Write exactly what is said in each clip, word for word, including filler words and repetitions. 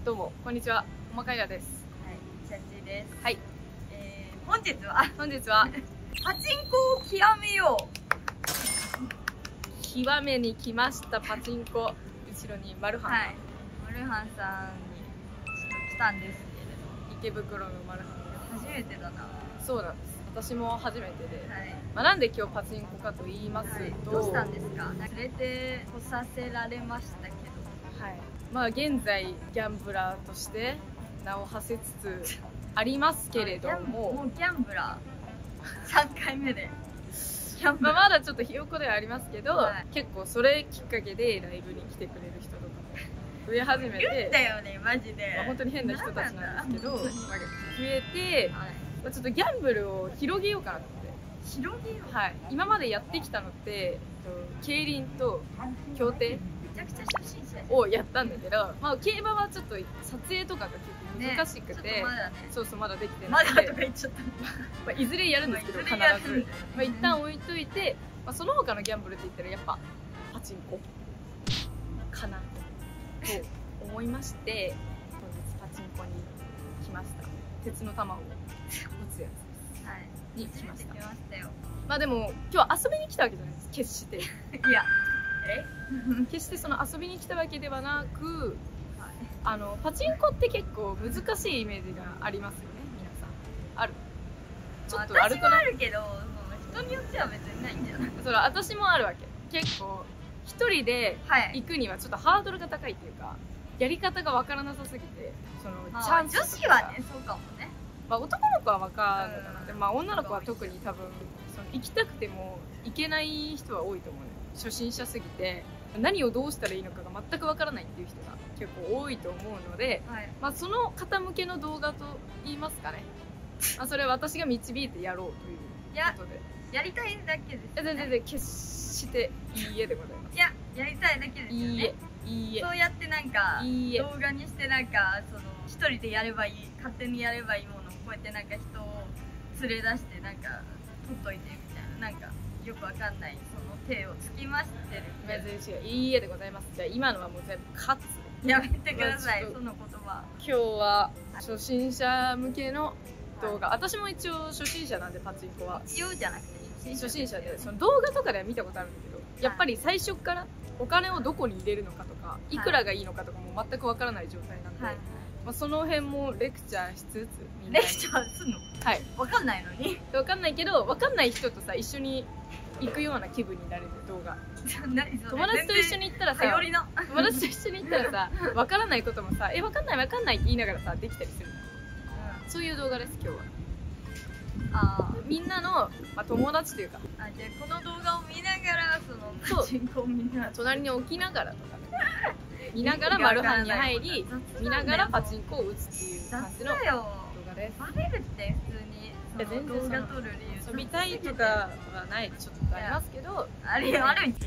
どうもこんにちは、おまかいらです。 はい、チャンチーです。 はい、 えー、本日は本日はパチンコを極めよう。 極めに来ました。パチンコ。後ろにマルハンが、 はい、マルハンさんにちょっと来たんですけれど、 池袋のマルハン初めてだな。 そうなんです。私も初めてで、 はい、 まあ、なんで今日パチンコかと言いますと、はい、 どうしたんですか？連れてこさせられましたけど、 はい、まあ現在ギャンブラーとして名を馳せつつありますけれども、 もうギャンブラーさんかいめでギャンブまラー、 あまだちょっとひよっこではありますけど、はい、結構それきっかけでライブに来てくれる人とかも増え始めて、 いるんだよねマジで、 まあ、本当に変な人たちなんですけど、まあ、増えて、はい、まあ、ちょっとギャンブルを広げようかなって。 広げよう、 はい、今までやってきたのって競輪と競艇めちゃくちゃ初心者をやったんだけど、まあ、競馬はちょっと撮影とかが結構難しくて、ね、まだね、そうそうまだできてないまだとか言っちゃった、 まあ、いずれやるんですけど、必ず、まあ、一旦置いといて、まあ、その他のギャンブルって言ったらやっぱパチンコかなと思いまして本日パチンコに来ました。鉄の玉を打つやつに来ました。まあでも今日遊びに来たわけじゃないです、決していやえ決してその遊びに来たわけではなく、はい、あのパチンコって結構難しいイメージがありますよね。皆さんある？ ちょっと悪くない？私もあるけど、人によっては別にないんじゃない？ それ私もあるわけ。結構一人で行くにはちょっとハードルが高いっていうか、やり方がわからなさすぎて、そのチャンスとか、 女子はねそうかもね。 まあ男の子はわかんないかな。で、まあ女の子は特に多分その行きたくても行けない人は多いと思うね。初心者すぎて何をどうしたらいいのかが全くわからないっていう人が結構多いと思うので、はい、まあその方向けの動画と言いますかね。まあそれは私が導いてやろうということで。 やりたいだけです、ね。 全然決していいえでございます。 いや、やりたいだけですよね。いいえ、いいえ。そうやってなんかいいえ動画にしてなんかその一人でやればいい、勝手にやればいいものをこうやってなんか人を連れ出してなんか取っといてみたいな、なんかよくわかんないその手をつきましてる。 珍しい。いいえでございます。じゃあ今のはもう全部勝つ。 やめてください、その言葉。 今日は初心者向けの動画、はい、私も一応初心者なんでパチンコは一応じゃなくて初心者で、その動画とかでは見たことあるんだけど、やっぱり最初からお金をどこに入れるのかとか、いくらがいいのかとかも全くわからない状態なんで、はい、まあその辺もレクチャーしつつ、みんなレクチャーすんの？はい、わかんないのに。 わかんないけど、わかんない人とさ一緒に行くような気分になれる動画。友達と一緒に行ったらさ、友達と一緒に行ったらさ、わからないこともさ、えわかんないわかんないって言いながらさできたりする。うん、そういう動画です今日は。あみんなの、まあ、友達というか、 あ、じゃあこの動画を見ながらそのパチンコを見ながら隣に置きながらとか、ね、見ながらマルハンに入り見ながらパチンコを打つっていう感じの動画です。 バレるって普通に全然動画撮る理由遊びたいとかはないちょっとありますけど、 あれある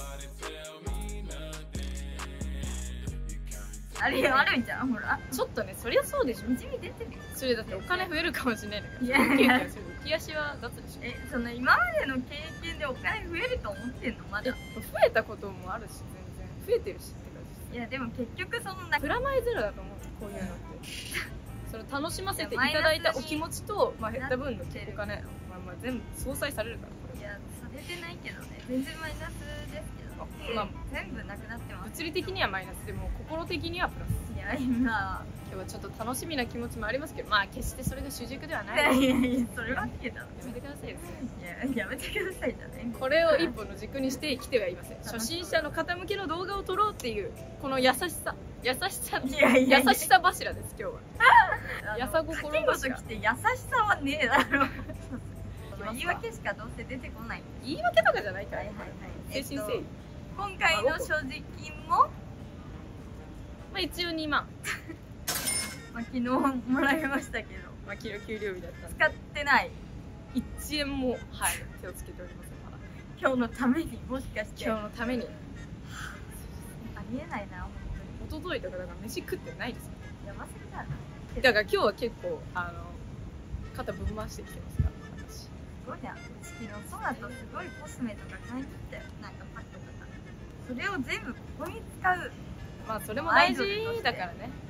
あれあるんじゃん、ほらちょっとね、そりゃそうでしょ、 にじみ出てるよ。 それだってお金増えるかもしれないんだから。いやいや、浮き足は雑でしょ。 え、その今までの経験でお金増えると思ってんの？まだ増えたこともあるし、全然増えてるしって感じ。 いやでも結局そのプラマイゼロだと思う、こういうのってその楽しませていただいたお気持ちと、まあ、減った分のお金、まあ、まあ全部相殺されるから。これいや、 されてないけどね、全然マイナスですけど、まあ、全部なくなってます。 物理的にはマイナスでも心的にはプラス。いや、今今日はちょっと楽しみな気持ちもありますけど、まあ決してそれが主軸ではない。 いやいや、それはけどやめてくださいですね。 いや、やめてくださいじゃない。 これを一本の軸にして来てはいません。初心者の方向けの動画を撮ろうっていうこの優しさ、優しさ、優しさ柱です今日は。優さ心柱。来て優しさはねえだろ。言い訳しかどうせ出てこない。 言い訳とかじゃないから。精神誠意。 今回の所持金もまあ一応にまん。 まあ昨日もらいましたけど、 まあ昨日給料日だったんで使ってないいちえんも、はい、手をつけておりません。まだ今日のために、もしかして今日のためにありえないな、本当に。一昨日とかだから飯食ってないですよ。 やばすぎだな。 だから今日は結構あの肩ぶん回してきてますから私。 すごいじゃん。昨日そうだとすごいコスメとか買いに行ったよ。なんかパックとかそれを全部ここに使う。 まあそれも大事だからね。 大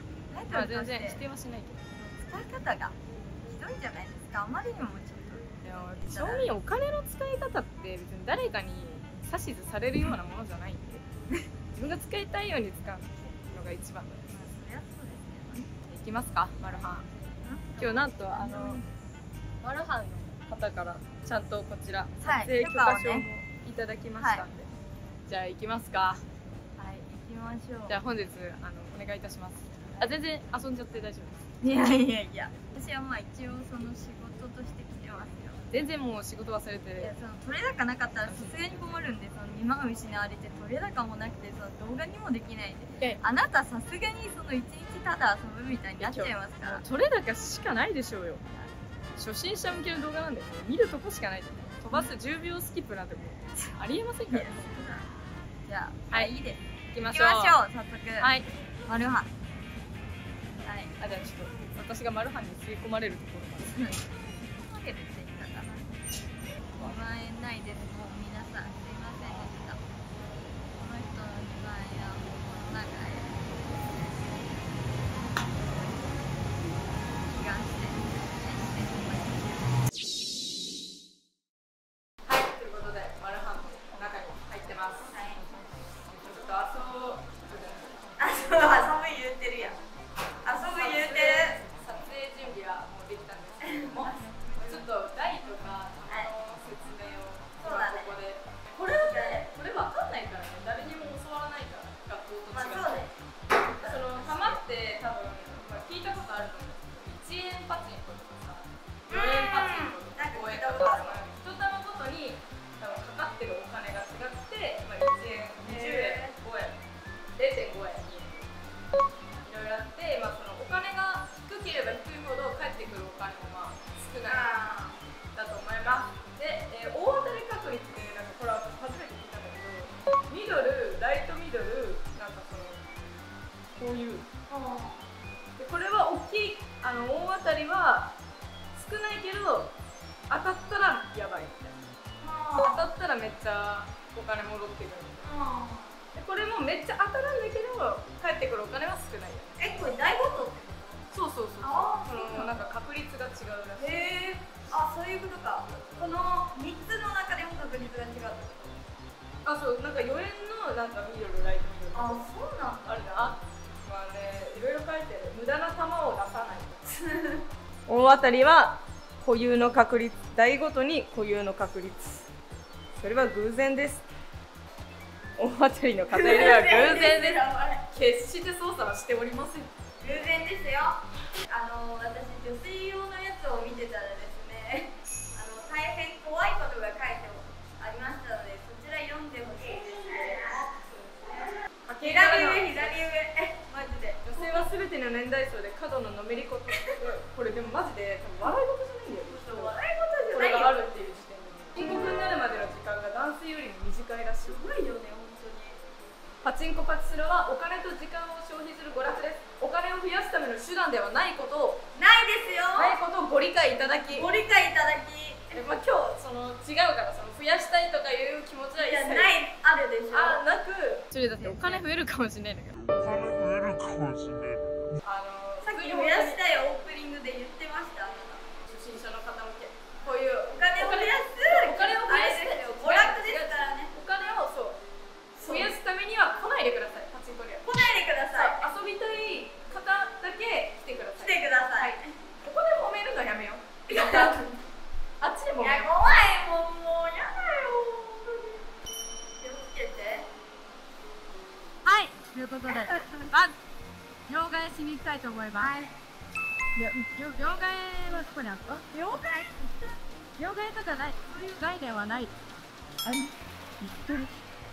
まあ全然否定はしないけど、 使い方がひどいじゃないですか。あまりにもちょっと。 でも正味お金の使い方って別に誰かに指図されるようなものじゃないんで自分が使いたいように使うのが一番です。 そりゃそうですね。 いきますか、マルハン。今日なんとあのマルハンの方からちゃんとこちら撮影許可証もいただきましたんで、じゃあ行きますか。 はい、行きましょう。 じゃあ本日あのお願いいたします。あ、全然遊んじゃって大丈夫です。いやいやいや、私はまあ一応その仕事として来てますよ。 全然もう仕事忘れて。 いや、その取れ高なかったらさすがに困るんで、そのにまん失われて取れ高もなくてその動画にもできないんで、あなたさすがにその一日ただ遊ぶみたいになっちゃいますから。 取れ高しかないでしょうよ。初心者向けの動画なんで、ね、見るとこしかないで、ね、飛ばすじゅうびょうスキップなんてもうありえませんから。 じゃあ、はい、いいです。 行きましょう。 行きましょう、早速。はい。マルハン。はい。 あ、じゃあちょっと私がマルハンに吸い込まれるところまで。 吸い込まれるって言ったかな。にまんえんないです。もう皆さんすいませんでした。この人のにまんえんはもうこの中へ。気がして。 こういうで、これは大きいあの大当たりは少ないけど当たったらやばいみたいな。当たったらめっちゃお金戻ってくるみたいな。でこれもめっちゃ当たるんだけど返ってくるお金は少ないよね。 え、これ大ごとってこと？ そうそうそうそう。あそのなんか確率が違うらしい。 へえ。あ、そういうことか。このみっつの中でも確率が違うってこと？ あ、そう、なんかよえんのなんかミドルライトミドル。 あ、そうなんだ。 あるな。まあね、いろいろ書いてる。無駄な球を出さない。大当たりは固有の確率、台ごとに固有の確率。それは偶然です。大当たりの偏りは偶然です。決して操作はしておりません。 偶然ですよ。あの私女性用のやつを見てたらですね、あの大変怖いことが書いてありましたので、そちら読んでほしいですね。左上、左上。マジで女性はすべての年代層で過度ののめりことこれでもマジで笑い事じゃないんだよ。 笑い事じゃないよ。 これがあるっていう時点で深刻になるまでの時間が男性よりも短いらしい。 すごいよね、本当に。 パチンコパチスロはお金と時間を消費する娯楽です。お金を増やすための手段ではないことをないですよ。 ないことをご理解いただきご理解いただきえ、まあ、今日その違うからその増やしたいとかいう気持ちは一切ないあるでしょ。 あなくそれだってお金増えるかもしれないんだけど。お金増えるかもしれない。あのさっき増やしたいオープニングで言ってました。 初心者の方向けこういうお金を増やすお金を増やす娯楽ですからね。 お金をそう増やすためには来ないでください。パチンコには来ないでください。 遊びたい方だけ来てください。 来てください。 ここで揉めるのやめよう。あっちで揉めよう。 いや怖い、もうもうやだよ。気をつけて。 はい、ということで、まず両替しに行きたいと思います。はい。両替はどこにあった？ 両替？ 両替とかない、そういう概念はない。あり、一人。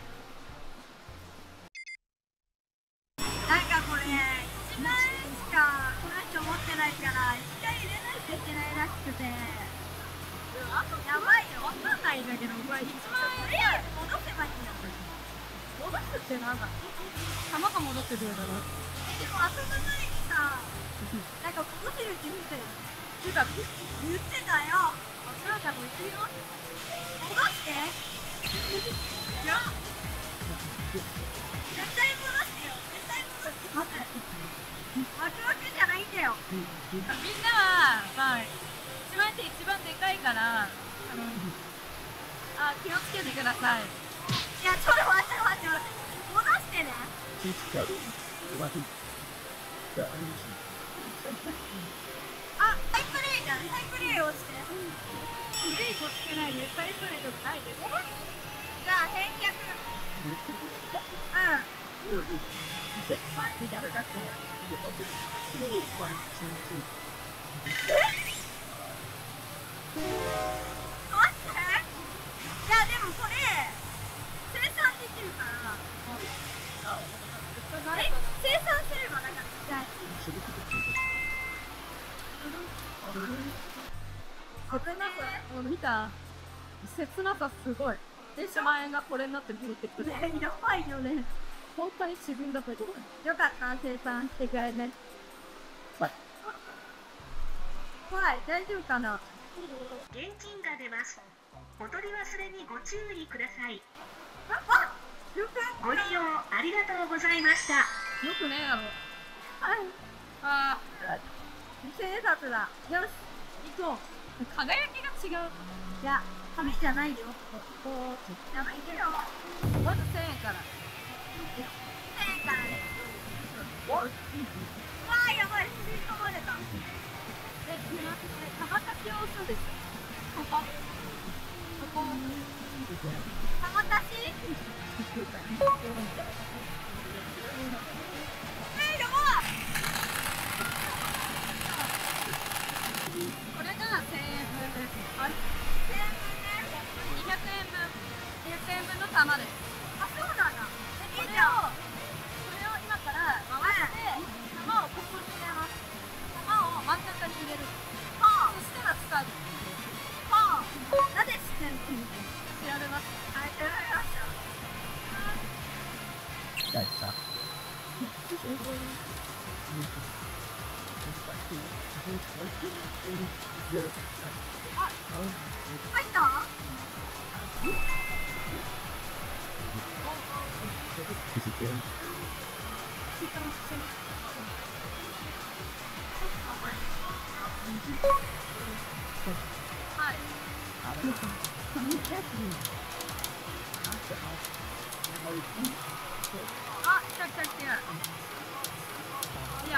なんかこれ、いちまんえんしかこの人持ってないから、いっかい入れないといけないらしくて。あとやばいよ、わかんないんだけど、これいちまんえんで戻せばいいんだ。戻すってなんだ？玉が戻ってくるだろ。でも遊ぶ前にさ、なんか戻せるって言ってる。てか、言ってたよ。あ、そらちゃんも言ってるよ。戻して。いや。絶対戻してよ。絶対戻して。待って。開くわけみんなはまあいちまん円って一番でかいからあのあ気をつけてください。いやちょっと待って待って待って戻してね。あサイクレーじゃんサイクレーをしてブレーキをつけないでサイクレーとかないです。じゃあ返却うんいやでもこれ生産できるからえ生産すればなんかじゃあ危なさ見た切なさすごいいちまん円がこれになって出てくるやばいよね本当に自分だったよかった生産してくれねはいはい大丈夫かな現金が出ます。お取り忘れにご注意ください。 あよくご利用ありがとうございました。 よくねえやろはいあ千円札だよし行こう輝きが違ういや紙じゃないよこうやばいけどまずせんえんからせんえんからねうわーやばい吸い込まれたえ、すみません、玉立ちを押すんですここここ玉立ちえー、やばいこれがせんえんぶんですあれせんえんぶんねにひゃくえんぶんにひゃくえんぶんの玉ですあ、そうなんだこれをこれを今から回して玉をここに入れます玉を真ん中に入れるはあそしたら使うはあなぜ知ってんの調べますはい、調べました大丈夫あ、入ったはい。あ、来た来た来た。いいよ。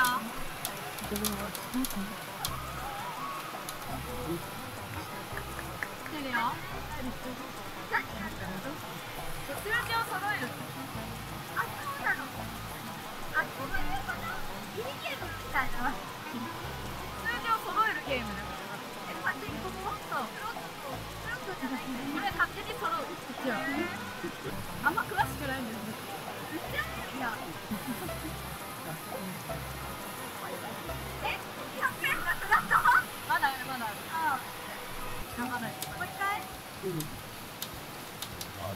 来てるよ。数字を揃える。あ、そうなの。あ、そういうこと。ミニゲームみたいな。数字を揃えるゲームだから。え、パチンコもそう。フロットじゃないんだよ。これ勝手に揃う。一応。あんま詳しくないんだよね。いや。え、ひゃくえんなくなった？まだあるまだある。ああ。まだある。もう一回。うん。あ、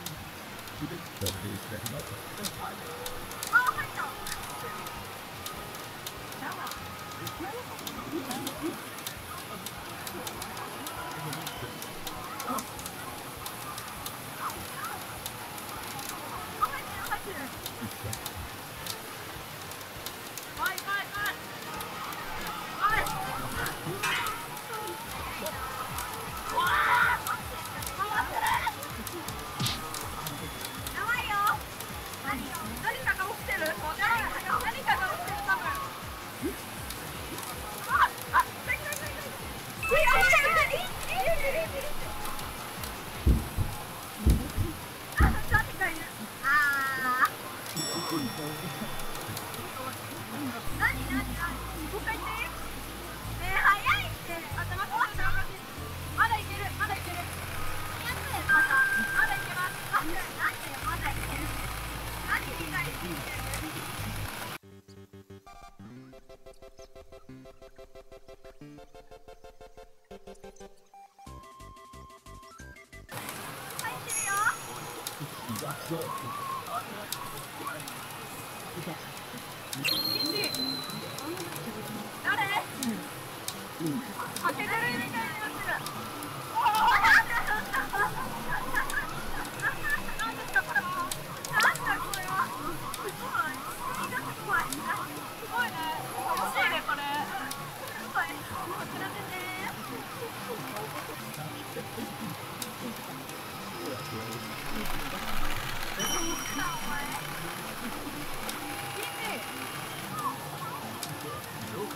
入った。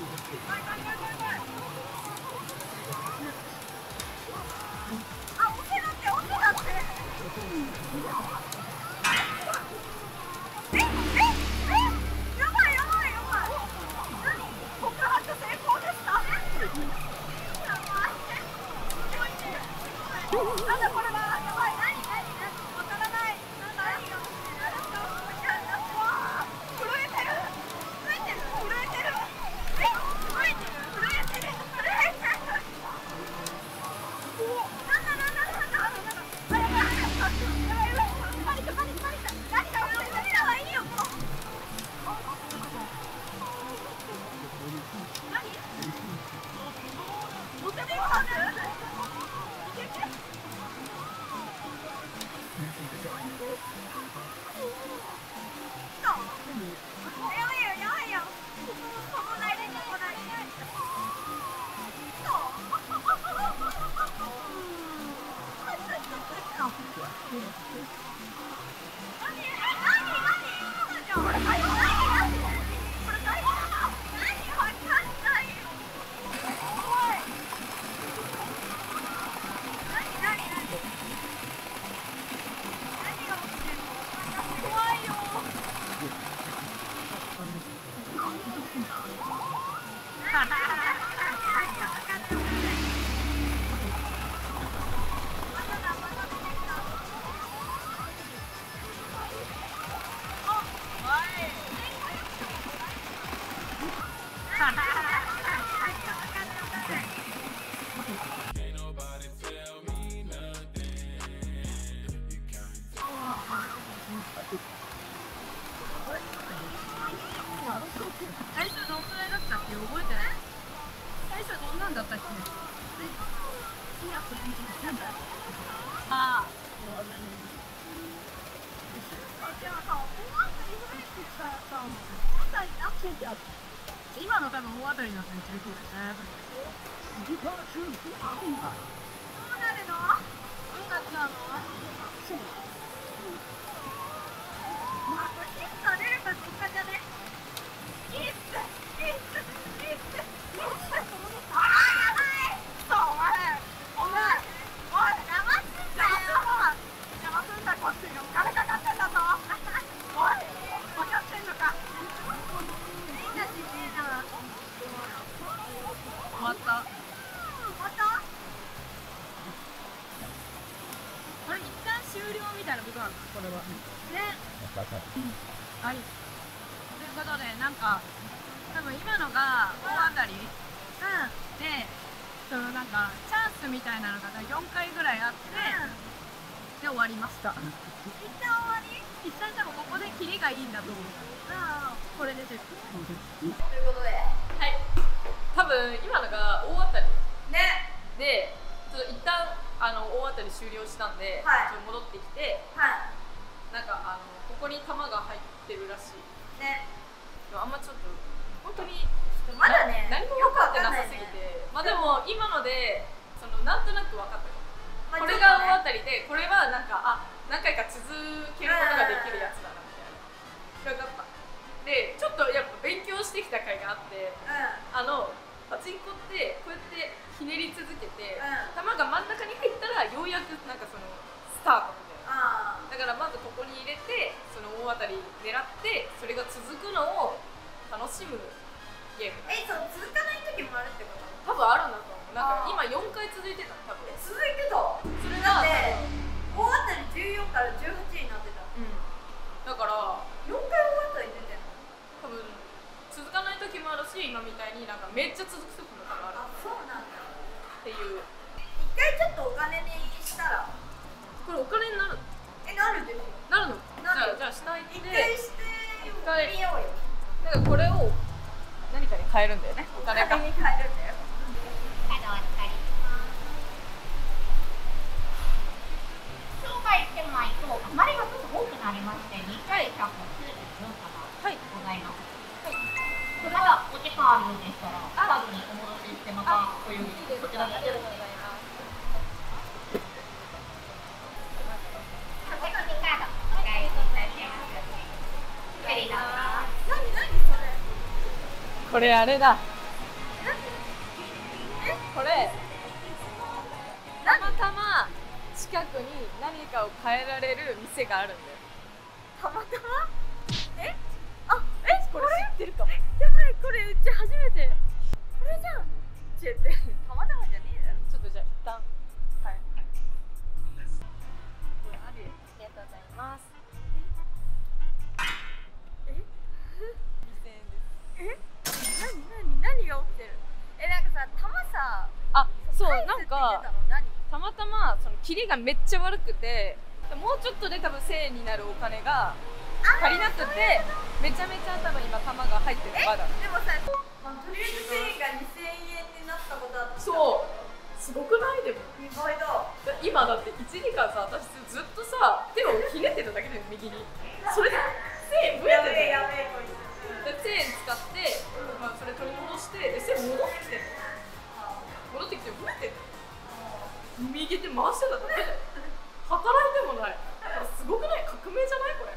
最初どんくらいだったっけ覚えてない？最初どんなんだったっけ？ああ。今の多分大当たりになったりするそうですね。どうなるの？どうなっちゃうの？まあ、これヒット出るかどうかじゃね。ヒット、ヒット、ヒット、ヒット。ああ、やばい。そう、お前、お前、おい、邪魔すんだよ。邪魔すんだ、こっちにお金かかってんだぞ。おい、分かってんのか。みんな知ってんな。終わった。終わった。これ一旦終了みたいなことなのこれは。ね。はい。ということで、なんか、多分今のが大当たり、うん、で、そのなんか、チャンスみたいなのがよんかいぐらいあって、うん、で終わりました。一旦終わり？一旦多分ここでキリがいいんだと思う。ああ、これで絶対。ということで、 はい。多分今のが大当たり。 ね。 で、ちょっと一旦あの大当たり終了したんで、はい、ちょっと戻ってきて、はい、なんかあのここに玉が入ってるらしい。ね。でもあんまちょっと本当にまだね、 何も分かってなさすぎて、ね、まあでも今のでそのなんとなく分かった。まあ、これが大当たりで、これはなんかあ何回か続けることができるやつだなみたいな。分かった。で、ちょっとやっぱ勉強してきた回があって、うん、あのパチンコってこうやってひねり続けて、うん、玉が真ん中に入ったらようやくなんかそのスタートみたいな。だからまずここに入れてその大当たり狙ってそれが続くのを楽しむゲーム。 え、そう続かない時もあるってこと？ 多分あるんだと思う。なんか今よんかい続いてた。多分続いてた。それだって大当たりじゅうよんからじゅうはちになってた。うん。 だからよんかい大当たり出てんの？ 多分続かない時もあるし、今みたいになんかめっちゃ続く時も多分ある。 あ、そうなんだ。 っていう。 一回ちょっとお金にしたら。 これお金になる？ え、なるでしょ。 なるの？じゃあじゃあ下行って。 一回してみようよ。 なんかこれを何かに変えるんだよね。お金に変えるんだよ。 はい、どうもお疲れ。紹介してもらいとあまりがちょっと多くなりましてにかいひゃくきゅうじゅうよん玉ございます。はい。これはお時間あるようでしたらカードにお戻ししてまたご用意こちらで。 これあれだ。 これたまたま近くに何かを変えられる店があるんだよ。 たまたまえあえこれ知ってるかも。 やばいこれうち初めてこれじゃんちょっとたまたまじゃねえだろちょっとじゃあ一旦はいはいこれあるよ。ありがとうございます。 えにせんえんです。 え何何何が起きてるえなんかさ玉さあ、そう返すなんって言ってかたの何たまたまそのキリがめっちゃ悪くてもうちょっとで多分せんえんになるお金が足りなくてめちゃめちゃ多分今玉が入ってるまだ。 でもさ、まあ、とりあえずせんえんがにせんえんになったことあったそうすごくないでも意外だ今だっていちじかんさ私ずっとさ手をひねってただけで右にそれでせんえん増えてるやべえこいつでせんえん使って、まあ、それ取り戻してでせんえん戻ってきてる戻ってきて増えてる右手回してただけで働いてもないすごくない革命じゃないこれ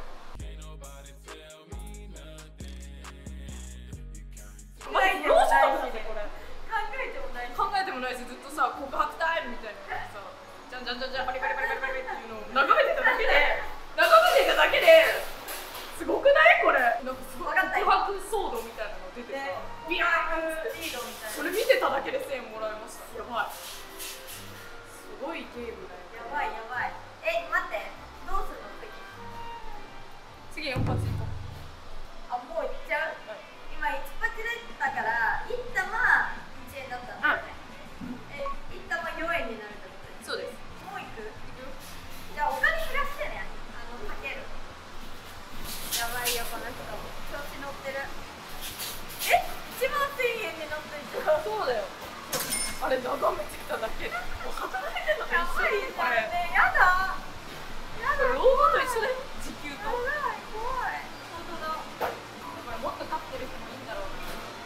まずどうしたのこれ考えてもない考えてもないしずっとさ告白タイムみたいなのさじゃんじゃんじゃんじゃんバリバリバリバリバリっていうのを眺めてただけで眺めてただけですごくないこれなんかすごい告白ソードみたいなの出てさビヤーンってリードみたいなそれ見てただけでせんえんもらいましたやばいすごいゲームだよやばいやばいえ待ってどうするの次次よん発いこうあもういっちゃう今いちパチだったからいち玉いちえんだったんだよねえいち玉よんえんになるってことそうですもういくいくじゃあお金減らしてねあのかけるやばいよこの人調子乗ってるえいちまんせんえんに乗ってんじゃんそうだよあれ眺めてただけでもう働いてんのとやばい一緒にこれねやだやだ老後と一緒で時給と怖い怖い本当だこれもっと勝ってる人もいいんだろう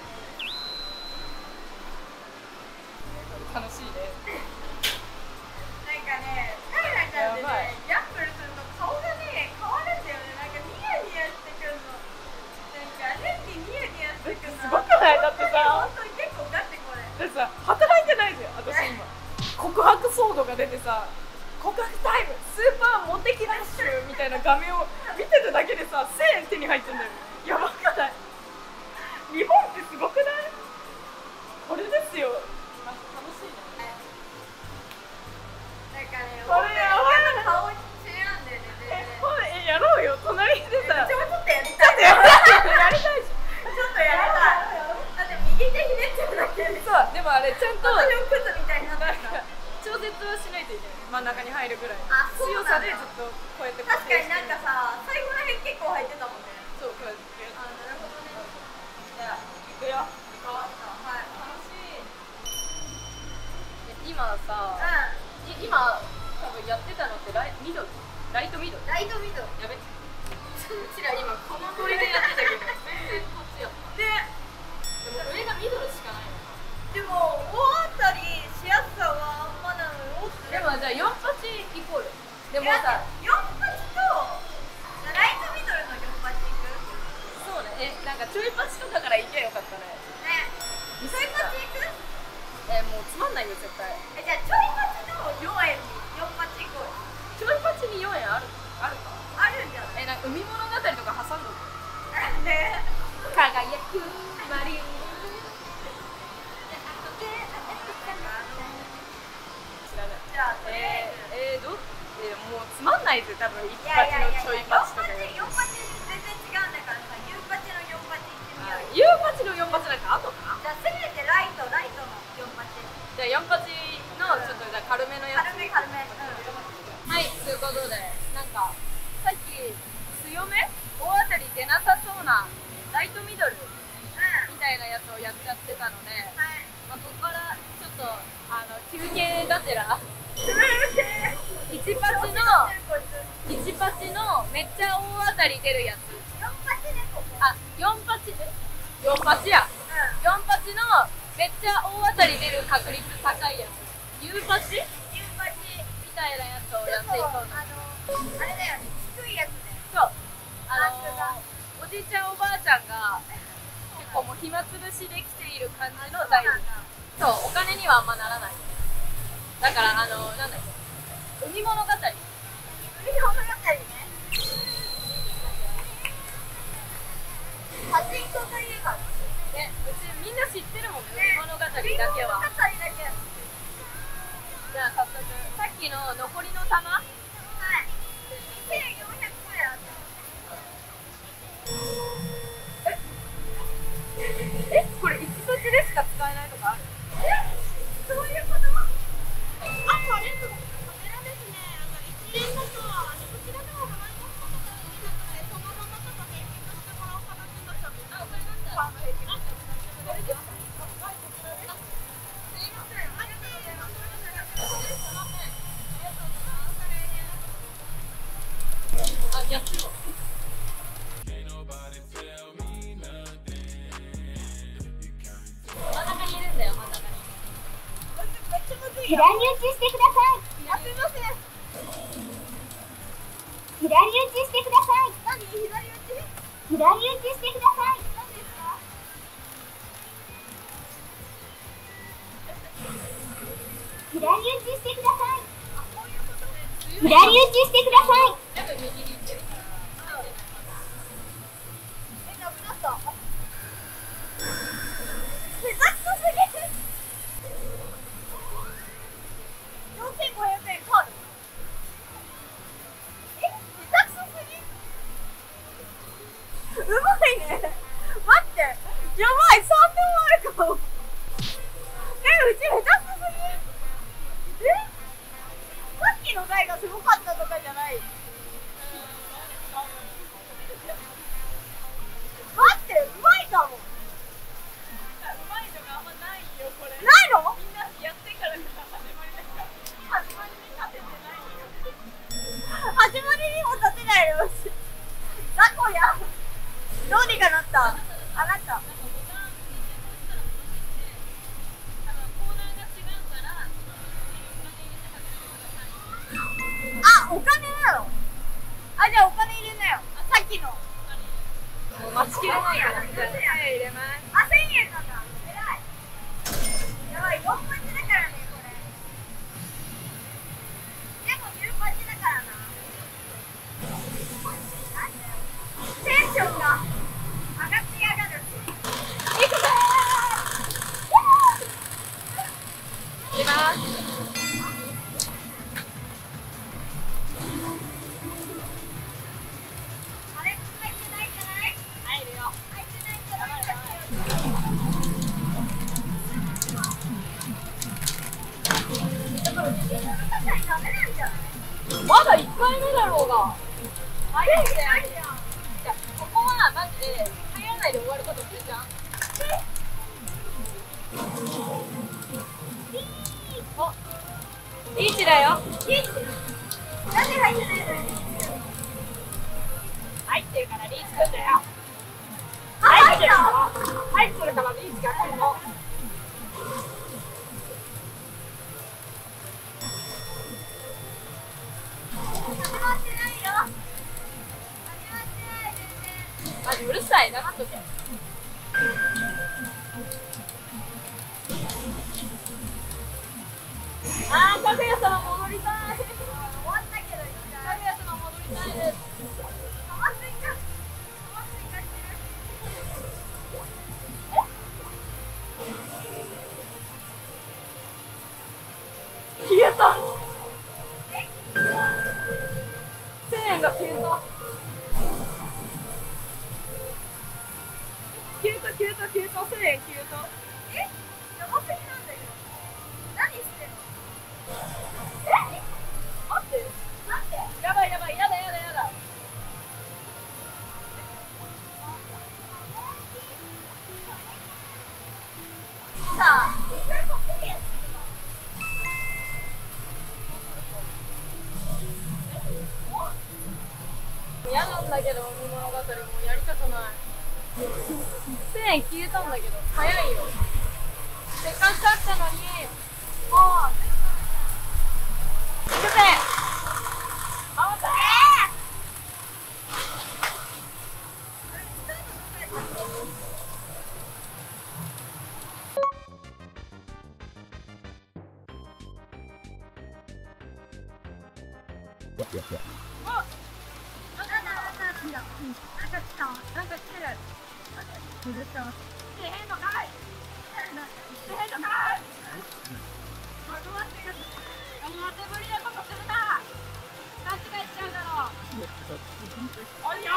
楽しいねなんかねタイラちゃんでねギャンブルすると顔がね変わるんだよねなんかニヤニヤしてくるのなんかレッキーニヤニヤしてくるのすごくないだってさ本当に結構ガチこれだってさ働いてないじゃん私今告白ソードが出てさ告白タイムスーパーモテキラッシュみたいな画面を見てただけでさせんえん手に入ってんだよやばくない日本ってすごくないこれですよあ楽しいねなんかねこれやばい顔違うんだよねえほんえやろうよ隣でさちょっとやりたいやりたいしちょっとやりたいだって右手ひねってるだけでそうでもあれちゃんと私の靴みたいになってる調節はしないといけない真ん中に入るぐらいあそう強なんださでずっとこうやって確かになんかさ最後らへん結構入ってたもんねそうこうやってあなるほどねじゃあ行くよ変わったはい楽しい今さうい今多分やってたのってライミドルライトミドルんライトミドルやべうちら今このノリでやってたけど全然こっちやったででも上がミドルしかないのでも大当たりしやすさはあんまなのよでもじゃあよんパチイコールでもさよんパチとライトミドルのよんパチいくそうねえなんかちょいパチとかからいけばよかったねねちょいパチいくえもうつまんないよ絶対えじゃあちょいパチのよんえんによんパチいこうよちょいパチによんえんあるあるかあるんじゃないえなんか海物語とか挟んどくね輝くマリン知らないじゃあとりあえずえー、えー、どえー、もうつまんないぜ多分一いやいやいやパチのちょいパチとかよりよんパチ全然違うんだからさユーパチのよんパチいってみようよユーパチのよんパチなんか後かじゃあせめてライトライトのよんパチじゃあよんパチのちょっとじゃあ軽めのやつ軽め軽めはいということでなんかさっき強め大当たり出なさそうなライトミドルみたいなやつをやっちゃってたので、 はいまあ、ここからちょっとあの休憩がてらいちパチのいちパチのめっちゃ大当たり出るやつよんパチねここあよんパチよんパチやよんパチのめっちゃ大当たり出る確率高いやつ U パチユーパチみたいなやつをやっていこうとあのあれだよね低いやつねそうあランクがのおじいちゃんおばあちゃんが結構もう暇つぶしできている感じの台そうなんだそうお金にはあんまならない。だからあのなんだっけ海物語。海物語ね。 パチンコといえばね、うちみんな知ってるもんね、海物語だけは。じゃあ早速、さっきの残りの玉、はい、 せんよんひゃくくらいあった。 ええ、これいち土地でしか使えないとかある？ え、そういうこと？あ、これですね、あの一連だとあのこちらの方がマイナスの方が好きなので、そのままちょっと平均としてもらおうかなってなっちゃって。あ、わかりました。あ、平均あ、これでます。はい、こちらです。すいません、ありがとうございます。 あ、やってる。真ん中にいるんだよ、真ん中に。 左打ちしてください。あ、すいません。左打ちしてください。何？左打ち？左打ちしてください。何ですか？左打ちしてください。あ、こういうことね。左打ちしてください。 全部右に行ってる。 え、なくなった。下手くそすぎる。よんせんごひゃくえんカード。え、下手くそすぎ。うまいね。待って、やばい、さんびょうあるかも。え、うち下手くそすぎ。え、さっきの台がすごかったとかじゃない。待って、うまいかも。 うまいのがあんまないよ、これ。 ないの？ みんなやってからが始まりだから。始まりに立ててないよ。 始まりにも立てないよ。雑魚や。どうにかなった。あなた。あ、お金なの？あ、じゃあお金入れなよ。さっきの。 もう待ちきれないから。じゃあせんえん入れます。 あ、せんえんなんだ。えらい。やばい、よんパチだからね、これ。でもじゅうパチだからな。テンションが上がってやがる。いくぞー。 入れます。 あれ、入ってないんじゃない？ 入るよ。 入ってないんじゃない？ダメなんじゃない？ まだいっかいめだろうが。 早いじゃん。 いや、ここはマジで入らないで終わることするじゃん。お、リーチだよ。 リーチ。なんで入ってないの？ 入ってるからリーチくんだよ。 あ、入った。 入ってるからリーチが来るの。 始まってないよ。始まってない全然。 マジうるさい、黙っとけ。あー、かぐや様戻りたい。 終わったけど、一回。 かぐや様戻りたいです。 玉追加。玉追加してる。 消えた。せんえんが消えた。消えた消えた消えた、せんえん消えた。 え、やばすぎなんだけど。何してんの？ え、待って、 なんで？ やばいやばい、やだやだやだ。 さあ、一回買ってみよう。 嫌なんだけど、海物語もうやりたくない。せんえん消えたんだけど、早いよ。せっかく買ったのに、もう、行くぜ。あ、待ってー。 あ、なんだなんだなんだ、なんか来た、なんか来てる。崩してます。来てへんのかい。来てへんのかい。あの待ってください。あの待って無理なことするな。勘違いしちゃうだろう。おいよ。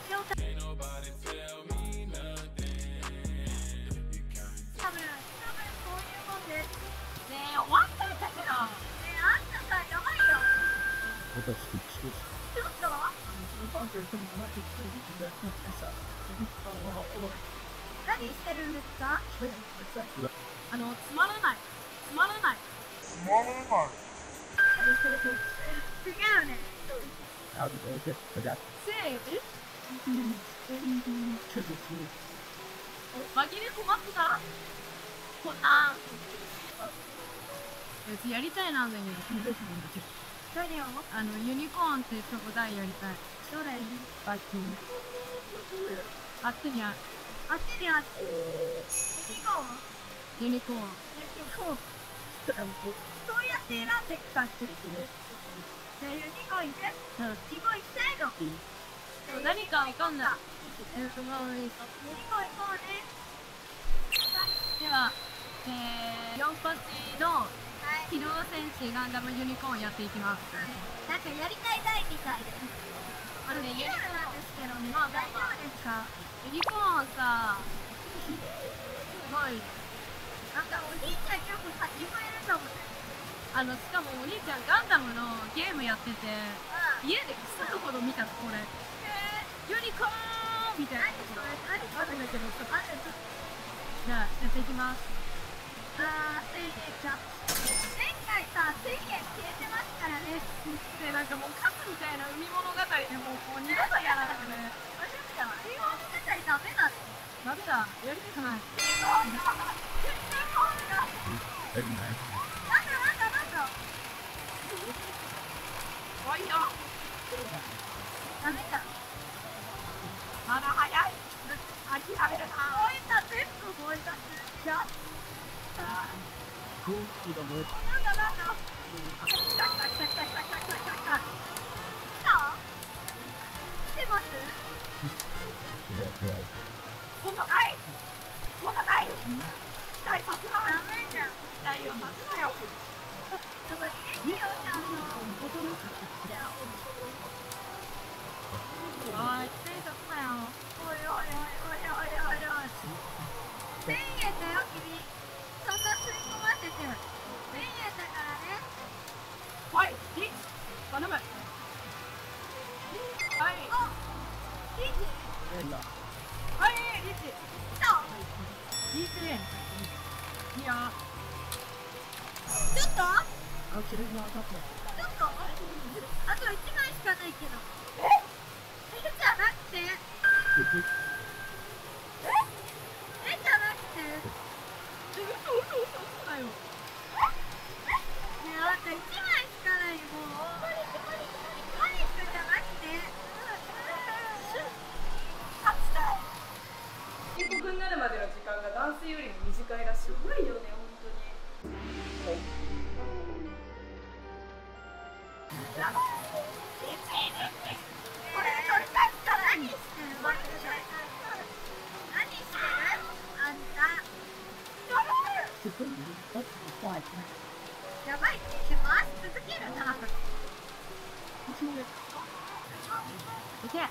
多分、多分こういうもんです。ねえ、終わったんだけど。ねえ、あんたさ、やばいよ。ちょっと何してるんですか？あの、つまらない。つまらない。つまらない。違うね。せー紛れ困ってたこんなやりたいなんだけど何をあの、ユニコーンってとこだいやりたい。どれあっちにあっちにあっあっちにあっちユニコーンユニコーンユニコーンそうやって選んでくかってじゃあユニコーン行ってうんユニコーン行きたいの何かわかんないユニコーン行こうねでは、えー、よんパチの機動戦士ガンダムユニコーンやっていきます。なんかやりたい台みたいです。あれね、ユニコーンなんですけどね、まあ大丈夫ですか？ユニコーンさ、すごい。なんかお兄ちゃんよく始まるかもね。あの、しかもお兄ちゃんガンダムのゲームやってて、家で腐るほど見たこれ。ユニコーンみたいな。何それ？何それ？だけど、じゃあ、やっていきます。あー、せいえちゃん。前回さ、せいえ消えてますからね。で、なんかもう、カツみたいな海物語でもう、もう二度とやらなくて。大丈夫じゃない？海物語ダメだね。ダメだ。やりたくない。ユニコーンだ。ユニコーンだ。なんだなんだなんだ。怖いよ。ダメだ。まだ早い。諦めるな。燃えた、全部燃えた。じゃあ。空気が燃えた。なんだなんだ。来た来た来た来た来た来た来た来た。来た？来てます？こんなかい。こんなかい。期待させな。ダメじゃん。期待をさせなよ。ちょっといいよちゃんと。おい、ついてこなよ。おいおいおいおいおいおいおい。せんえんだよ君。そんな吸い込ませて。せんえんだからね。おい、リッチ頼む。はい。お、リッチ。はい、リッチ。来た。リッチ。いいよ。ちょっと。ちょっと。あといちまいしかないけど。え？えじゃなくて。え？えじゃなくて。え、嘘嘘嘘嘘だよ。ねえ、あんたいちまいしかないよ。もう。パニックパニックパニックじゃなくて。勝ちたい。 建国になるまでの時間が男性よりも短いらしい。すごいよね、本当に。やばい。これ取り返すから。何してる？何してる？あんた。やばいって回し続けるな。いけ。おい。おい。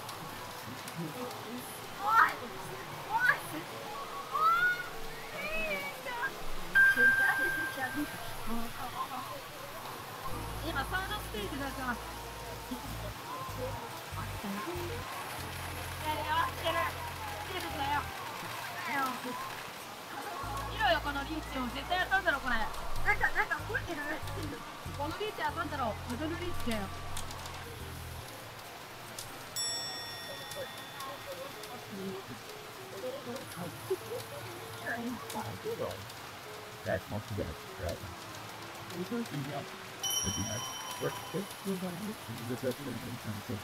今サウナステージだから。見ろよこのリーチを絶対当たんだろこれ。なんかなんか動いてる。このリーチ当たんだろ。モデルリーチだよ。 That's not too bad, right? It's not too bad. But you know, we're still going to get the best of the thing.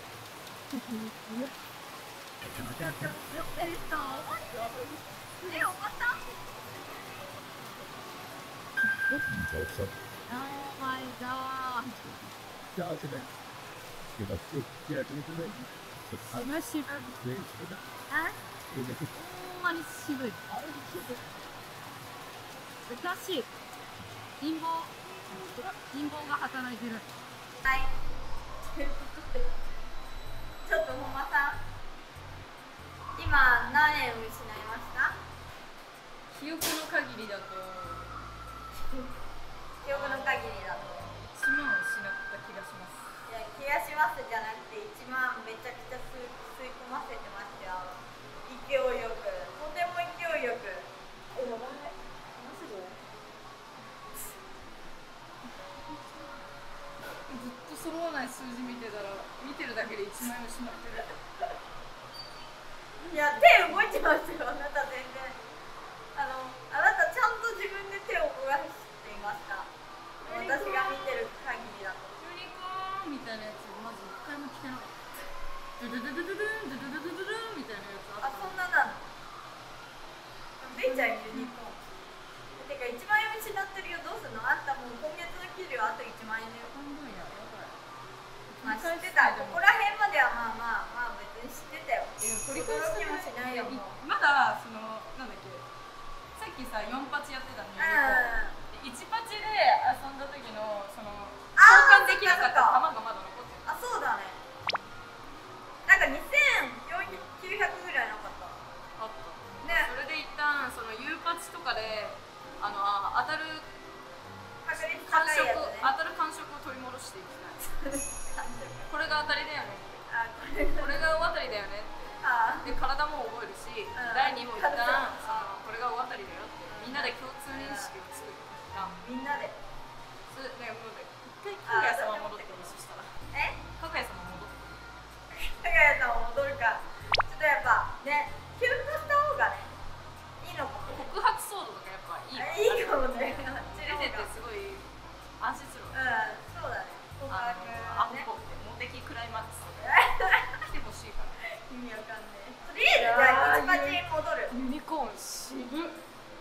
えっと、え、終わった？ So, so. Oh my god. So, today. 渋い。あ、ほんまに渋い。私、貧乏、貧乏が働いてる。 はい。ちょっと本間さん、今何円を失いました？ 記憶の限りだと記憶の限りだといちまんを失った気がします。 いや、気がしますじゃなくていちまんめちゃくちゃ吸い吸い込ませてましたよ。勢いよく、とても勢いよく。え、やばい。マジで？ ずっと揃わない数字見てたら、見てるだけでいちまん円失ってる。 いや、手動いてますよ、あなた全然。あの、あなたちゃんと自分で手を動かしていました。私が見てる限りだと。 ユニコーンみたいなやつ、まず一回も聞けなかった。ドゥドゥドゥドゥドゥン、ドゥドゥドゥドゥドゥンみたいなやつああ、 った。 そんななの。ベイちゃんユニコーン。てかいちまん円失ってるよ、どうするの？あんたもう今月の給料あといちまん円だよ。 半分や、やばい。 まあ知ってた。ここら辺まではまあまあまあ別に知ってたよ。 取り返しもしないよ。 まだそのなんだっけ、さっきさよんパチやってたのよ。いちパチで遊んだ時のその交換できなかった玉がまだ残ってる。 あ、そうだね。なんかにせんきゅうひゃくぐらいなかった。 あった。 ね。 それで一旦その U パチとかであの当たる確率感触、 高いやつね。 当たる感触を取り戻していきたい。これが当たりだよね。 あ、これこれが大当たりだよね。 あで体も覚えるし、だいにも一旦そのこれが大当たりだよってみんなで共通認識を作る。 みんなで。 それね、もうね、一回かぐや様戻ってくる。そしたらえ？ かぐや様戻ってくる。 かぐやさん戻るか。ちょっとやっぱね、キュンとした方がね、いいのかも。 告白ソードとかやっぱいいよ。 いいかもね。 出ててすごい安心するわ。 うん、そうだね。告白アホっね。 ぽくてモテキクライマックスとか来てほしいから。 意味わかんねえ。とりあえずじゃあいちパチ戻る。 ユニコーン渋っ。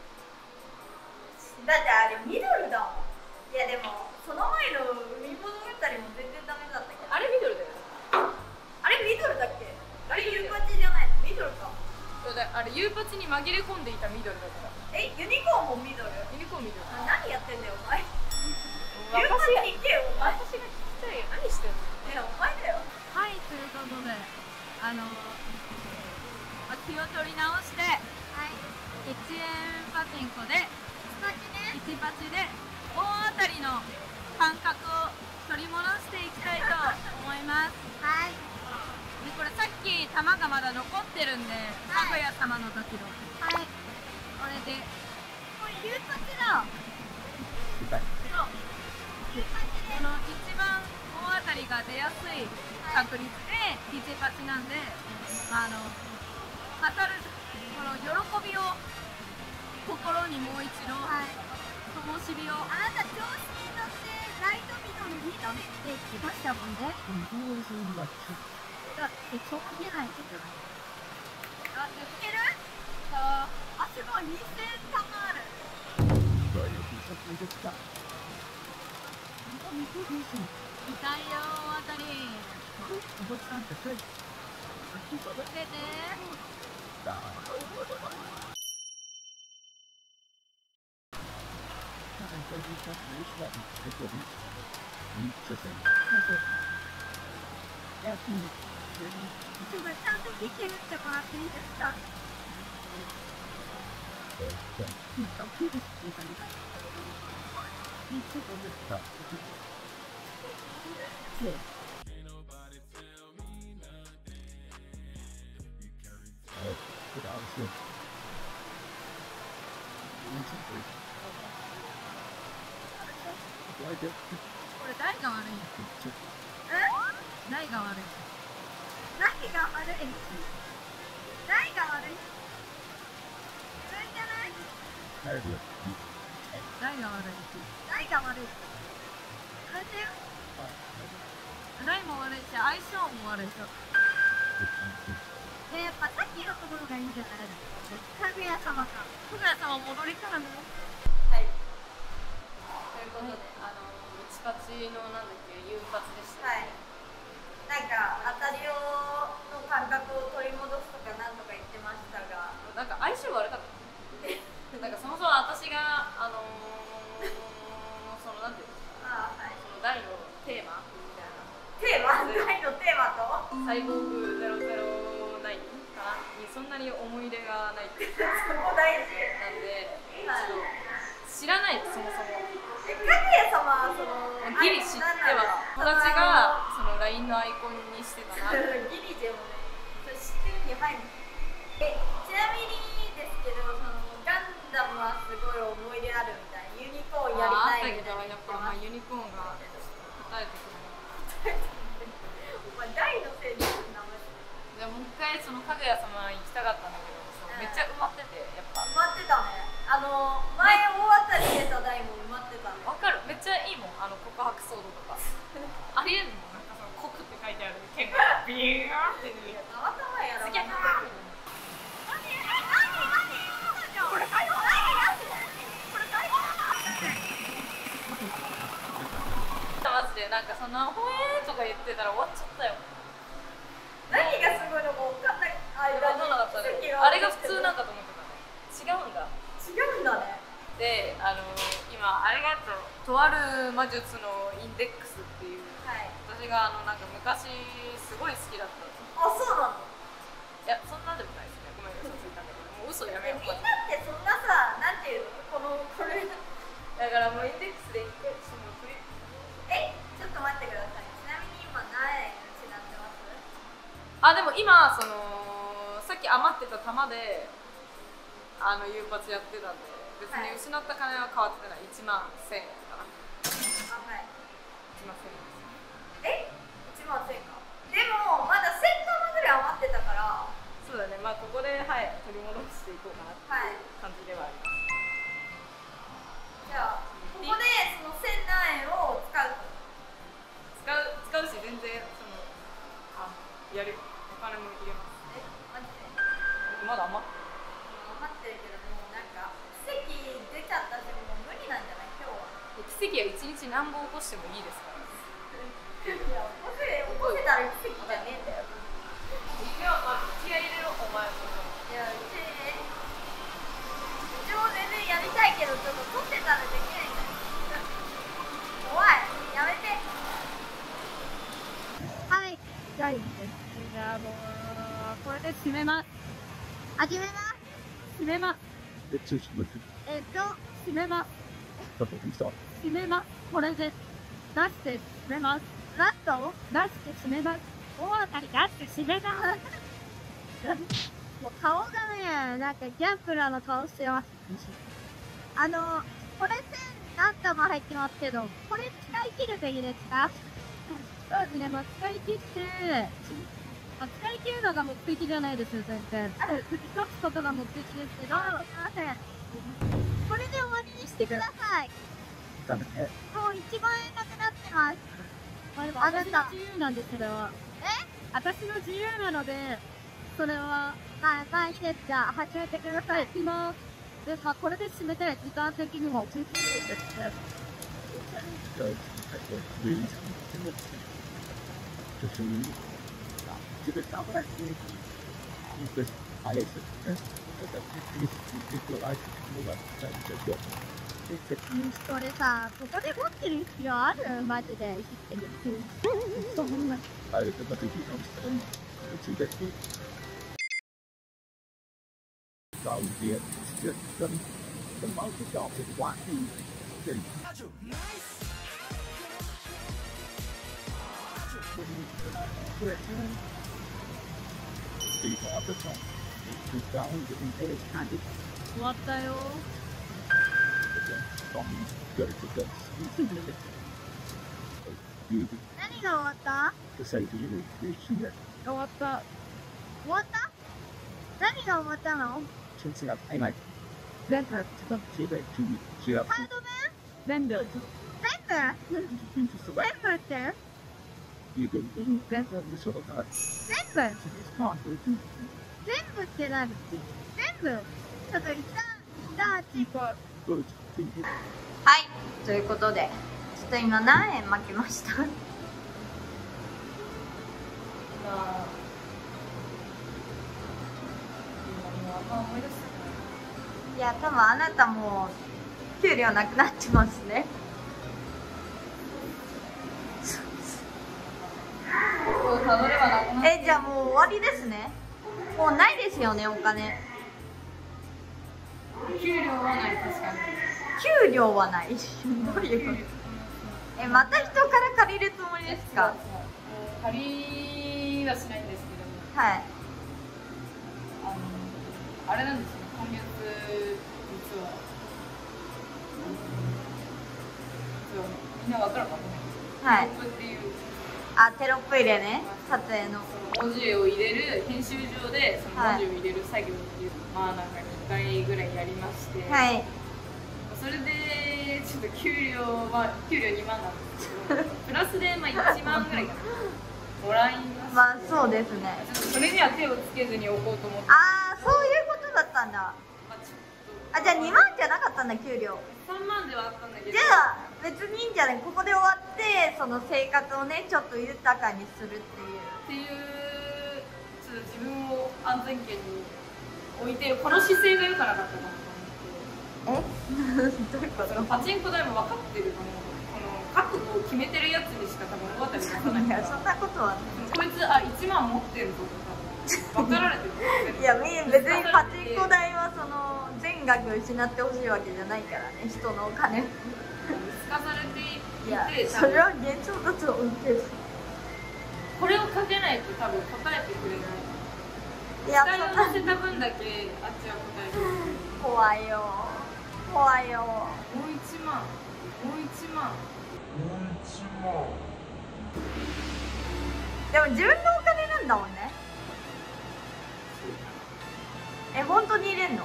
だってあれミドルだもん。いやでもその前の海物語も全然ダメだったけど。 あれミドルだよね。 あれミドルだっけ？あれユーパチじゃないの？ミドルか。 あれ U パチに紛れ込んでいたミドルだから。 え、ユニコーンもミドル？ ユニコーンミドル。 何やってんだよお前。ユーパチに行けよお前。 私が聞きたいよ。何してんの？ え、お前だよ。 はい、ということで、あの気を取り直して、はい、いちえんパチンコでいちパチで大当たりの感覚を取り戻していきたいと思います。はい。でこれさっき玉がまだ残ってるんで、かぐや様の時の。はい。これで、これユーパチだ。そう。ユーパチでこの一番大当たりが出やすい確率でいちパチなんで、あの当たるこの喜びを心にもう一度、はい、灯火を。あなた調子に乗ってライトビドルに伸びてきましたもんね。だってそう見えないけど。あ、言ってる？あ、あ、すごいにせん玉ある。痛いよ大当たり。出て。ちょっとちゃんとできるってもらっていいですか？これ誰が悪いの？え？誰が悪い？何が悪い？誰が悪い？それじゃない？誰が悪い？誰が悪い？それで誰も悪いし、相性も悪いし。ね、やっぱさっきのところがいいんじゃないの？かぐや様か。かぐや様戻りたらね。 はい。ということで、あの、いちパチのなんだっけ、U パチでした。 はい。 なんか当たりをの感覚を取り戻すとかなんとか言ってましたが、 なんか相性悪かった。なんかそもそも私があのー、そのなんていうのかな、あ、はい、その大のテーマみたいなテーマ大のテーマとサイボーグゼロゼロナインかなにそんなに思い入れがないっていうか、 そこ大事なんでちょっと知らない、そもそも。 かぐや様はそのギリ知っては友達がその ライン のアイコンにしてたな。 ギリでもね、それ知ってるに入る。え、ちなみにですけど、そのガンダムはすごい思い入れあるみたいな、ユニコーンやりたいみたいな。やっぱまあユニコーンが答えてくる。お前大のせいにする名前。 じゃあもう一回そのかぐや様行きたかったんだけど、めっちゃ埋まってて、やっぱ埋まってたね。あの前大当たり出た台も埋まってたね。 わかる、めっちゃいいもん、あの告白ソードとか。ありえんもん、なんかその告って書いてある剣がビーンって出るやつ。 たまたまやろ。 次はこれかよ。 マジでなんかそんなほえーとか言ってたら終わっちゃったよ。 何がすごいのか分かんない間にあれが普通なんかと思ってたね。違うんだ。 違うんだね。 で、あのー、今あれがととある魔術のインデックスっていう、はい、私があのなんか昔すごい好きだった。 あ、そうなの？ いや、そんなんでもないですね。ごめん、嘘ついたんだけど、もう嘘やめよう。 みんなってそんなさ、なんていうの、このこれだからもうインデックスで一回そのクリップ。 え、ちょっと待ってください。ちなみに今何円失ってます？ あ、でも今そのさっき余ってた玉であの誘発やってたんで、別に失った金は変わってない。いちまんせんえんかな。あ、 はい。 いちまんせんえん。 えんです。 いちまんせんえんか。でもまだせん玉ぐらい余ってたから。 そうだね。まあここではい取り戻していこうかなっていう感じではあります。 じゃあここでその千何円を使う。 使う使うし全然そのあやるお金も入れます。 え、マジで？ まだ余ってる。余ってるけどもうなんか奇跡出ちゃったしもう無理なんじゃない今日は。 奇跡は一日何本起こしてもいいですから。 いや起こせ起こせたら奇跡じゃねえんだよ。 いや、まあ気合い入れろお前も。 いやうち一応全然やりたいけどちょっと撮ってたらできないんだよ。怖いやめて。 はい、じゃあいいです。じゃあもうこれで締めます。あ、締めます。締めます。えっと締めます。締めます。これで出して締めます。ラスト出して締めます。大当たり出して締めます。もう顔がね、なんかギャンブラーの顔してます。あのこれせん何玉入ってますけど、これ使い切るべきですか？そうですね、まあ、使い切って、まあ、使い切るのが目的じゃないですよ、全然。吹き飛ぶことが目的ですけど、すいません。これで終わりにしてください。もういちまんえんなくなってます。まあ、でも私の自由なんです、それは。え？私の自由なので、それは、はい、まあ、いいです。じゃあ、始めてください。今、で、まあ、これで締めたら時間的にも、十分です。それさ、ここで持ってる必要ある？マジで。そんな。終わったよ。何が終わった？終わった。終わった？何が終わったの？全部。全部？ハード面？全部。全部？全部って？全部？全部って何？全部？ちょっと一旦、一旦チープ。 はい、ということで、ちょっと今何円負けました？ あ今思い出した。 いや多分あなたもう給料なくなってますね。え、じゃあもう終わりですね。もうないですよね、お金。 給料はない。確かに給料はない。どういうこと？え、また人から借りるつもりですか？ 借りはしないんですけど、 はい。 あのあれなんですよ、今月実は実はみんなわかるかもね。 はい。 テロップっていう、 あ、テロップ入れね、撮影の。 文字を入れる編集上でその文字を入れる作業っていう、はい、まあなんかにかいぐらいやりまして、 はい。 それでちょっと給料は給料にまんなんですけど、プラスでまあいちまんぐらいかなもらいまして、 まあそうですね。 ちょっとそれには手をつけずにおこうと思って。 ああ、そういうことだったんだ。 まあ、ちょっとあ、じゃあにまんじゃなかったんだ、給料。 さんまんではあったんだけど、 じゃあ別にいいんじゃない？ここで終わってその生活をねちょっと豊かにするっていうっていうちょっと自分を安全圏に置いてるこの姿勢が良かなかったなと思って。 えどういうこそのパチンコ代も分かってると思う。この覚悟を決めてるやつにしか多分大当たり出さないいからやそんなことはね。 こいつあいちまん持ってるぞとか分かられてるいやみ別にパチンコ代はその全額失ってほしいわけじゃないからね、人のお金。 見透かされていて、 いやそれは現状だと思うけど、 これをかけないと多分答えてくれない。 いや期待を乗せた分だけあっちは答えてくれる。 怖いよ怖いよ。 もういちまんもういちまんでも自分のお金なんだもんね。え、本当に入れんの？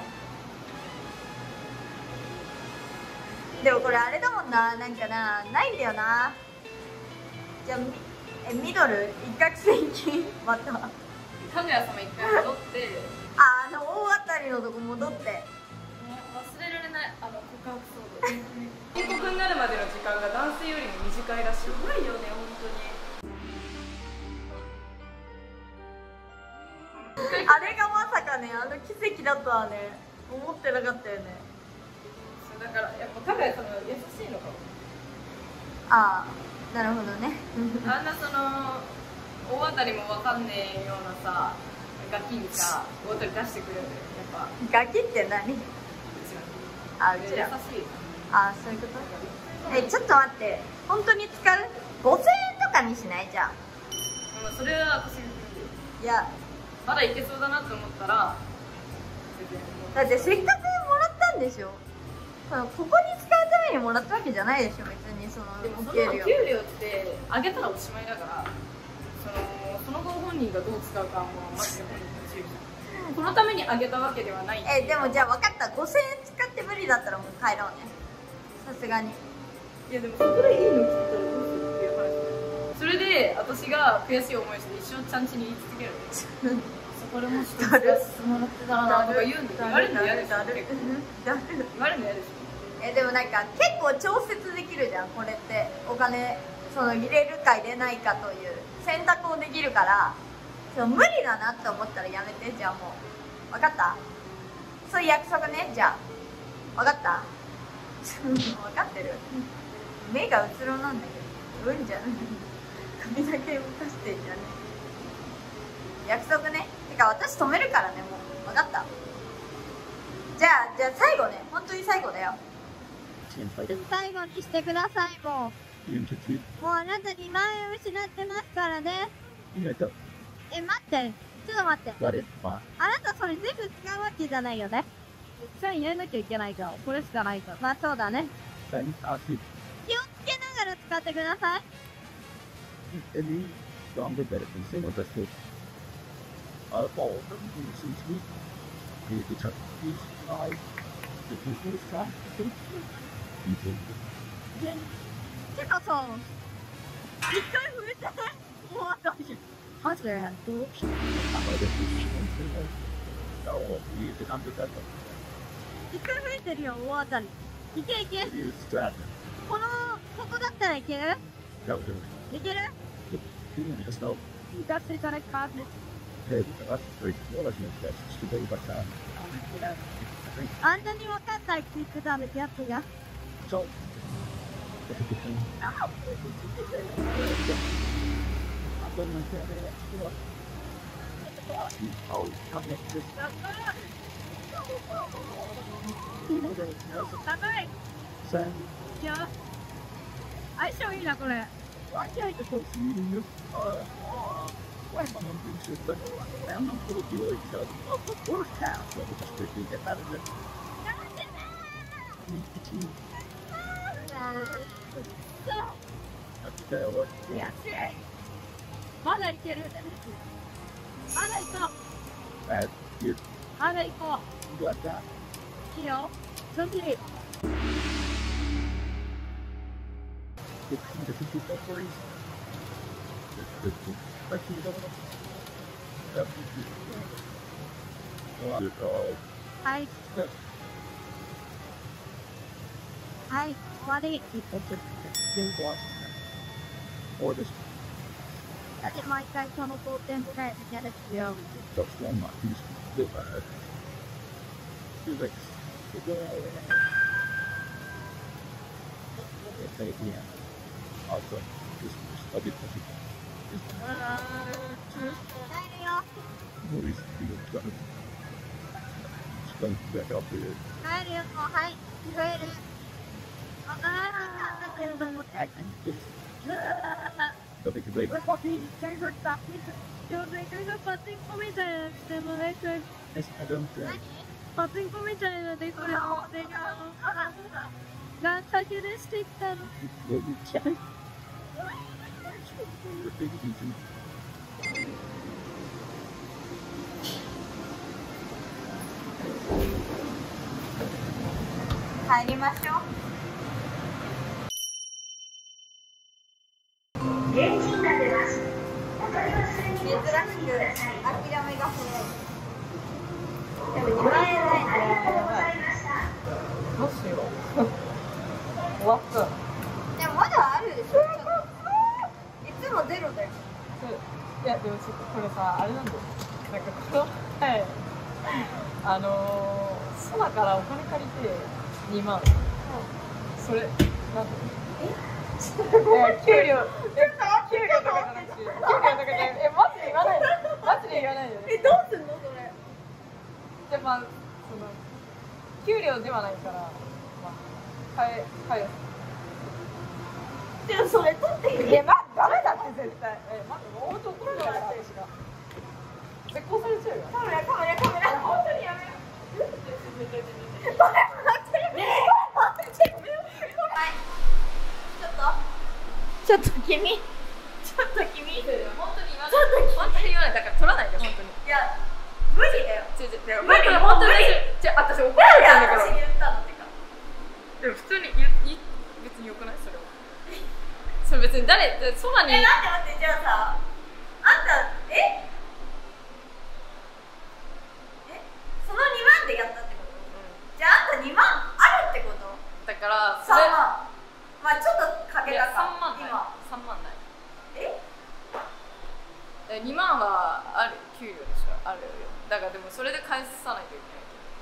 でもこれあれだもんな、なんかな、ないんだよな。じゃあみえミドル一攫千金またかぐや様一回戻ってああの大当たりのとこ戻って、 忘れられないあの告白騒動。建国になるまでの時間が男性よりも短いらしい。すごいよね本当に。 あれがまさかね、あの奇跡だとはね思ってなかったよね。 そうだからやっぱかぐや様優しいのかも。 ああなるほどね。 あんなその大当たりもわかんねえようなさガキにさ大当たり出してくれるんだよやっぱ。 ガキって何？あ、うちら。 優しい。 あ、そういうこと？え、ちょっと待って、本当に使う？ごせんえんとかにしないじゃん。 うん、それは私いや、 まだいけそうだなと思ったらだってせっかくもらったんでしょ。そのここに使うためにもらったわけじゃないでしょ別に。そのでもそのお給料給料ってあげたらおしまいだから、そのその後本人がどう使うかはもうマジで本人の自由じゃん。このためにあげたわけではない。 え、でもじゃあ分かった、ごせんえん使って無理だったらもう帰ろうね、さすがに。 いやでもそこでいいの聞いたらどうするっていう話。それで私が悔しい思いして一生ちゃんちに言い続けるんですそこでもし使わせてもらってたらなとか言うんですよ。言われるの嫌でしょ。言われるの嫌でしょ。 え、でもなんか結構調節できるじゃんこれって。お金その入れるか入れないかという選択をできるから、その無理だなって思ったらやめて。じゃあもう分かった、そういう約束ね。じゃあ分かった分かってる。目がうつろなんだけどうんじゃん首だけ動かしてんじゃね。約束ね。てか私止めるからね、もう分かった。じゃあじゃあ最後ね、本当に最後だよ。最後にしてください。もうもうあなたにまんえん失ってますからね。え、待って、ちょっと待って。あなたそれ全部使うわけじゃないよね。じゃあ入れなきゃいけないから、これしかないから。まあそうだね。気をつけながら使ってください。てかさ、一回増えてない？もう私マジでどうしよう。一回増えてるよ、大当たり。いけいけ。このここだったらいける？いける？ 歌ってからかね。あんなにわかんないって言ってたやつが。 そう。 高い。じゃあ、相性いいなこれ。まだいける。まだ行こう。まだ行こう。いいよ。そっちに。はい。はい、終わり。毎回その当店ぐらいやる必要。帰るよ、はい、帰る。ああ、全部持って。We're walking favorite stuff. You're making a passing for me there. Stimulation. Yes, I don't think. Passing for me there. They put it all there. Not calculistic then. What you say? Repeat it. 帰りましょう。 エンジンが出ます。お取り忘れに珍しく諦めが早い。でもにまん円ないんだよ。 どうしよう。終わった。 でもまだあるでしょ。ちょっといつもゼロだよ。 いやでもちょっとこれさあれなんだよ。なんかこの前あのー、空からお金借りてにまん。それなんだ。え？給料。給料とかじゃなくて、給料とかじゃなくて、え、マジで言わないの？マジで言わないよね。 え、どうすんのそれ。 で、まあ、その、給料ではないから、まあ、返、返す。 でもそれ取っていい？ いや、まあ、ダメだって絶対。え、待って、もう本当怒られないから、私が。絶交されちゃうよ。 カメラ、カメラ、カメラ。本当にやめよう。待ってる。ちょっと君、ちょっと君、 本当に言わない。本当に言わない。だから取らないで、本当に。 いや、無理だよ。 違う違う。無理だよ、本当に。じゃあ、私怒られたんだから。 私に言ったのってか。 でも普通に言い、別に良くないそれは。それ別に誰、そばに。 え、待って待って、じゃあさ、あんた、ええそのにまんでやったってこと？じゃああんたにまんあるってこと？ だから、 さんまん。まあちょっとかけたか。 さんまんない。さんまんない。 ええにまんはある、給料でしょ、あるよ。だからでもそれで返さないといけ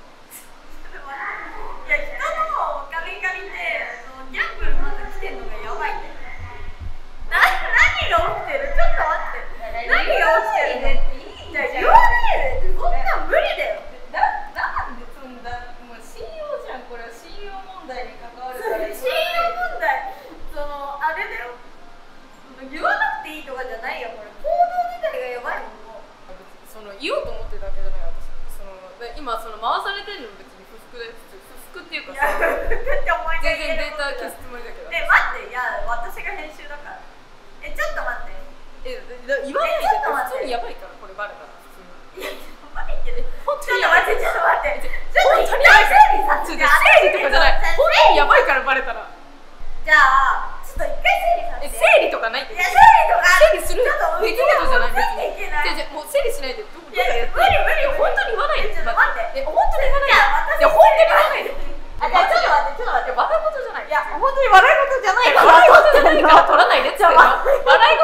ない。 いや、人のお金借りて、そのギャンブルまで来てんのがやばいんだよ。な、何が起きてる？ちょっと待って。何が起きてるの？いいじゃん。言わねえで。そんなん無理だよ。 な、なんでそんな、もう信用じゃん、これは信用問題に関わるから。 信用問題。その、あれだよ。言わなくていいとかじゃないよ、これ。行動自体がやばいもん。 その言おうと思ってるだけじゃない私。その今その回されてるの別に不服で普通不服っていうかさ。全然データ消すつもりだけど。 え、待って、いや、私が編集だから。え、ちょっと待って。 え、言わないで。普通にやばいからこれバレたら普通に。 いや、やばいけど。 本当にやばい。ちょっと待って。ちょっと一回整理させて。 整理とかじゃない。本当にやばいからバレたら。 じゃあ、ちょっと一回整理させて。 整理とかないって。 いや、整理とか。 整理する出来事じゃない別に。じゃじゃもう整理しないで。どこかやって。無理無理。本当に言わないで。 ちょっと待って。 え、本当に言わないで。いや、本当に言わないで。 あ、じゃあちょっと待って、ちょっと待って。 笑い事じゃない。 いや、本当に笑い事じゃないから。 笑い事じゃないから取らないでって言ってるの。笑い事じゃないか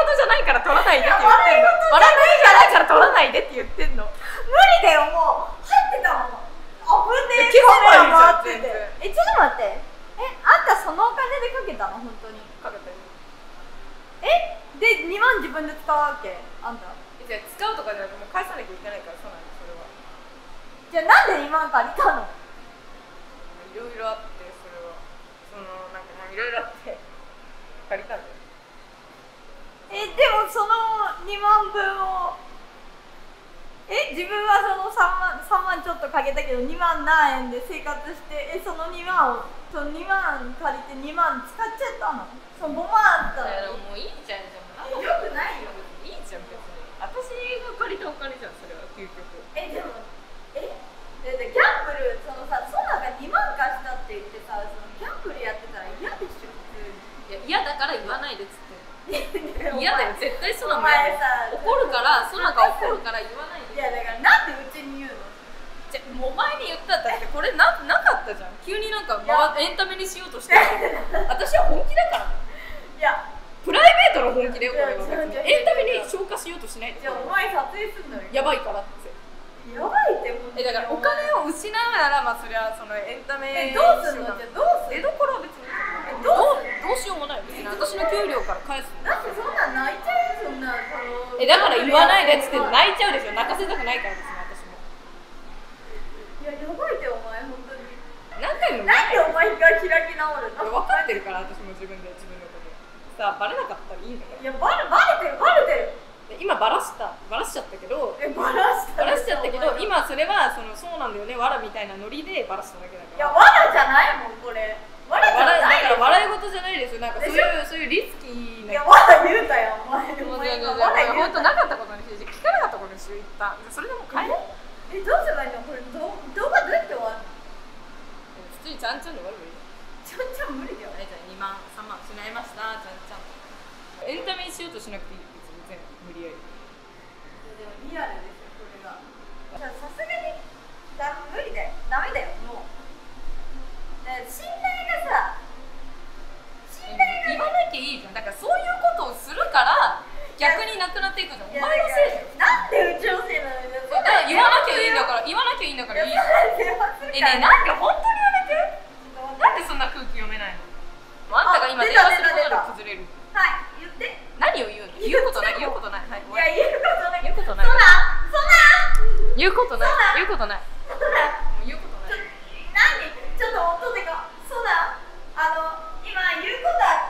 から取らないでって言ってんの。笑い事じゃないから取らないでって言ってんの。 無理だよ、もう入ってたもん。あ、ぶんで消せばいいじゃん。 え、ちょっと待って。え、あんたそのお金でかけたの？本当にかけたよ。 え、でにまん自分で使うわけ？あんたじゃあ使うとかじゃなくてもう返さなきゃいけないから、そうなんです、それは。 じゃあなんでにまん借りたの？ いろいろあって、それはそのなんかいろいろあって借りたんだよ。 え、でもそのにまんぶんをえ、自分はそのさんまん、さんまんちょっとかけたけどにまん何円で生活して、え、そのにまんをそのにまん借りてにまん使っちゃったの？そのごまんあったの？ もういいじゃん、じゃあよくないよ。 いいじゃん、別に私が借りたお金じゃん、それは究極。 え、でもえででギャンブル、そのさ、ソナがにまん貸したって言ってさ、そのギャンブルやってたら嫌でしょ、普通に。 いや、嫌だから言わないでっつって。嫌だよ、絶対ソナおも嫌前さ、 だよ。怒るから、ソナが怒るから言わないで。 いや、だからなんでうちに言うの？ じゃ、もう前に言ったんだって、これな、なかったじゃん。急になんか、ま、エンタメにしようとしてるけど、私は本気だから。 いや、 プライベートの本気だよ、これは。 いやエンタメに消化しようとしないで。 じゃあお前撮影すんのよ。 やばいからって。 やばいってほんとに。 え、だからお金を失うなら、まあそれはそのエンタメ。 え、どうすんの？じゃあどうすんの？ え、どころは別に。 え、 どどうう、どうしようもない。別に私の給料から返すの。 だってそんなん泣いちゃうよ、そんなその。 え、だから言わないでっつって泣いちゃうでしょ。泣かせたくないからですね、私も。 いや、やばいってお前本当に。 何回もなんでお前が開き直るの？ 分かってるから私も自分で自分のことさあ、バレなかったらいいんだから。 いや、バレバレてるバレてる。 で今バラしたバラしちゃったけど、 え、バラしたバラしちゃったけど、今それはそのそうなんだよね、わらみたいなノリでバラしただけだから。 いや、わらじゃないもんこれ。わらじゃないだから笑い事じゃないですよ。なんかそういうそういうリスキーな。 いや、わら言うたよお前。お前がわら言うた。 本当なかったことにして、聞かなかったことにしよう一旦。それでも変え。 え、どうすればいいのこれ？ど動画どうやって終わるの？ 普通にちゃんちゃんで終わるばいい。 ちゃんちゃん無理だよ。 はい、じゃあにまんさんまん失いました。ちゃんちゃん。エンタメにしようとしなくていい。全然無理やり。 でもリアルですよこれが。じゃあさすがにだ無理だよ。ダメだよもう。で信頼がさ、信頼言わなきゃいいじゃん。だからそういうことをするから逆になくなっていくじゃん。お前のせいだよ。 なんでうちのせいなのよ。 だから言わなきゃいいんだから、言わなきゃいいんだからいいじゃん。え、ねえ、なんで本当にやめて。なんでそんな空気読めないの？あんたが今電話することで崩れる。 はい、言って。 何を言うの？言うことない、言うことない。はい。 いや、言うことない。 言うことない。 そんなそんな言うことない。言うことない。 そんな言うことない。 何？ちょっと音でか。そうだ。あの今言うことあって、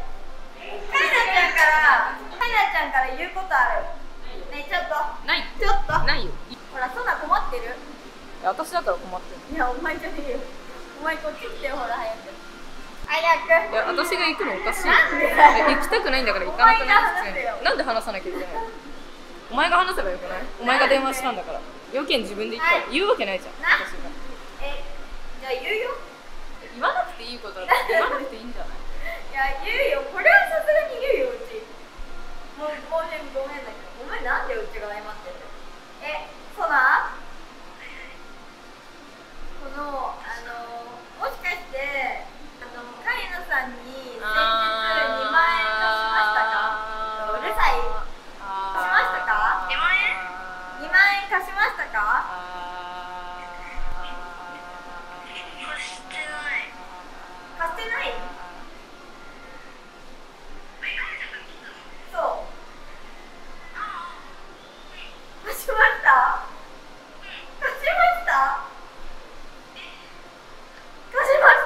カイナちゃんからカイナちゃんから言うことある。ねえちょっと。 ない。 ちょっと。 ないよ。 ほらそんな困ってる？ いや、私だから困ってる。 いやお前じゃねえよ。お前こっち来てよほら早く。早く。 いや、私が行くのおかしい。 なんでだよ。 行きたくないんだから行かなくない？ お前が話せよ。 なんで話さなきゃいけないの？お前が話せばよくない？お前が電話したんだから。要件自分で言ったら言うわけないじゃん。 な私が。 え、じゃあ言うよ。 言わなくていいことだったら言わなくていいんじゃない？ いや言うよ。これはさすがに言うようち。もうもうねごめんだけど。お前なんでうちが謝ってるの？え、そうな？このあのもしかしてあのカイナさんに先日にまん円貸しましたか？うるさい。貸しましたか？にまん円？にまん円貸しましたか？貸してない？そう。貸しました？貸しました？貸しました？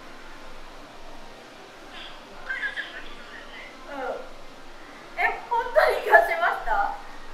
うん。え、本当に貸しました？や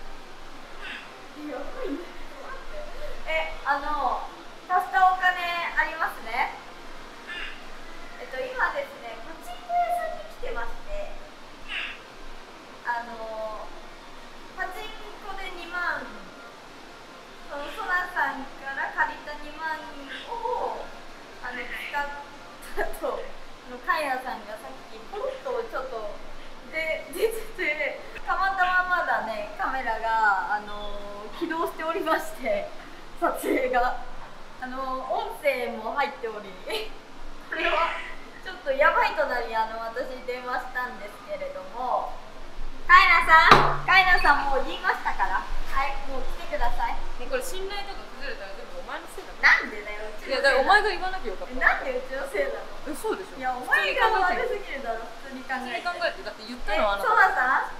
ばいね。え、あの貸したお金ありますね。えっと今ですね、パチンコ屋さんに来てまして、あのパチンコでにまん、そのソナさんから借りたにまんをあの使ったと、カイナさんがさっきポロッとちょっとで出てて、たまたままだねカメラがあの起動しておりまして、撮影があの音声も入っており、これはちょっとやばいとなりあの私電話したんですけれども、カイさん、カイナさんもう言いましたから。はい、もう来てください。 ね、これ信頼とか崩れたら全部お前のせいだ。 なんでだよ。 いや、だからお前が言わなきゃよかった。 なんでうちのせいなの？ え、そうでしょ。 いや、お前が悪すぎるだろ。普通に考えて。 普通に考えて、だって言ったのはあなた。 ソマさん。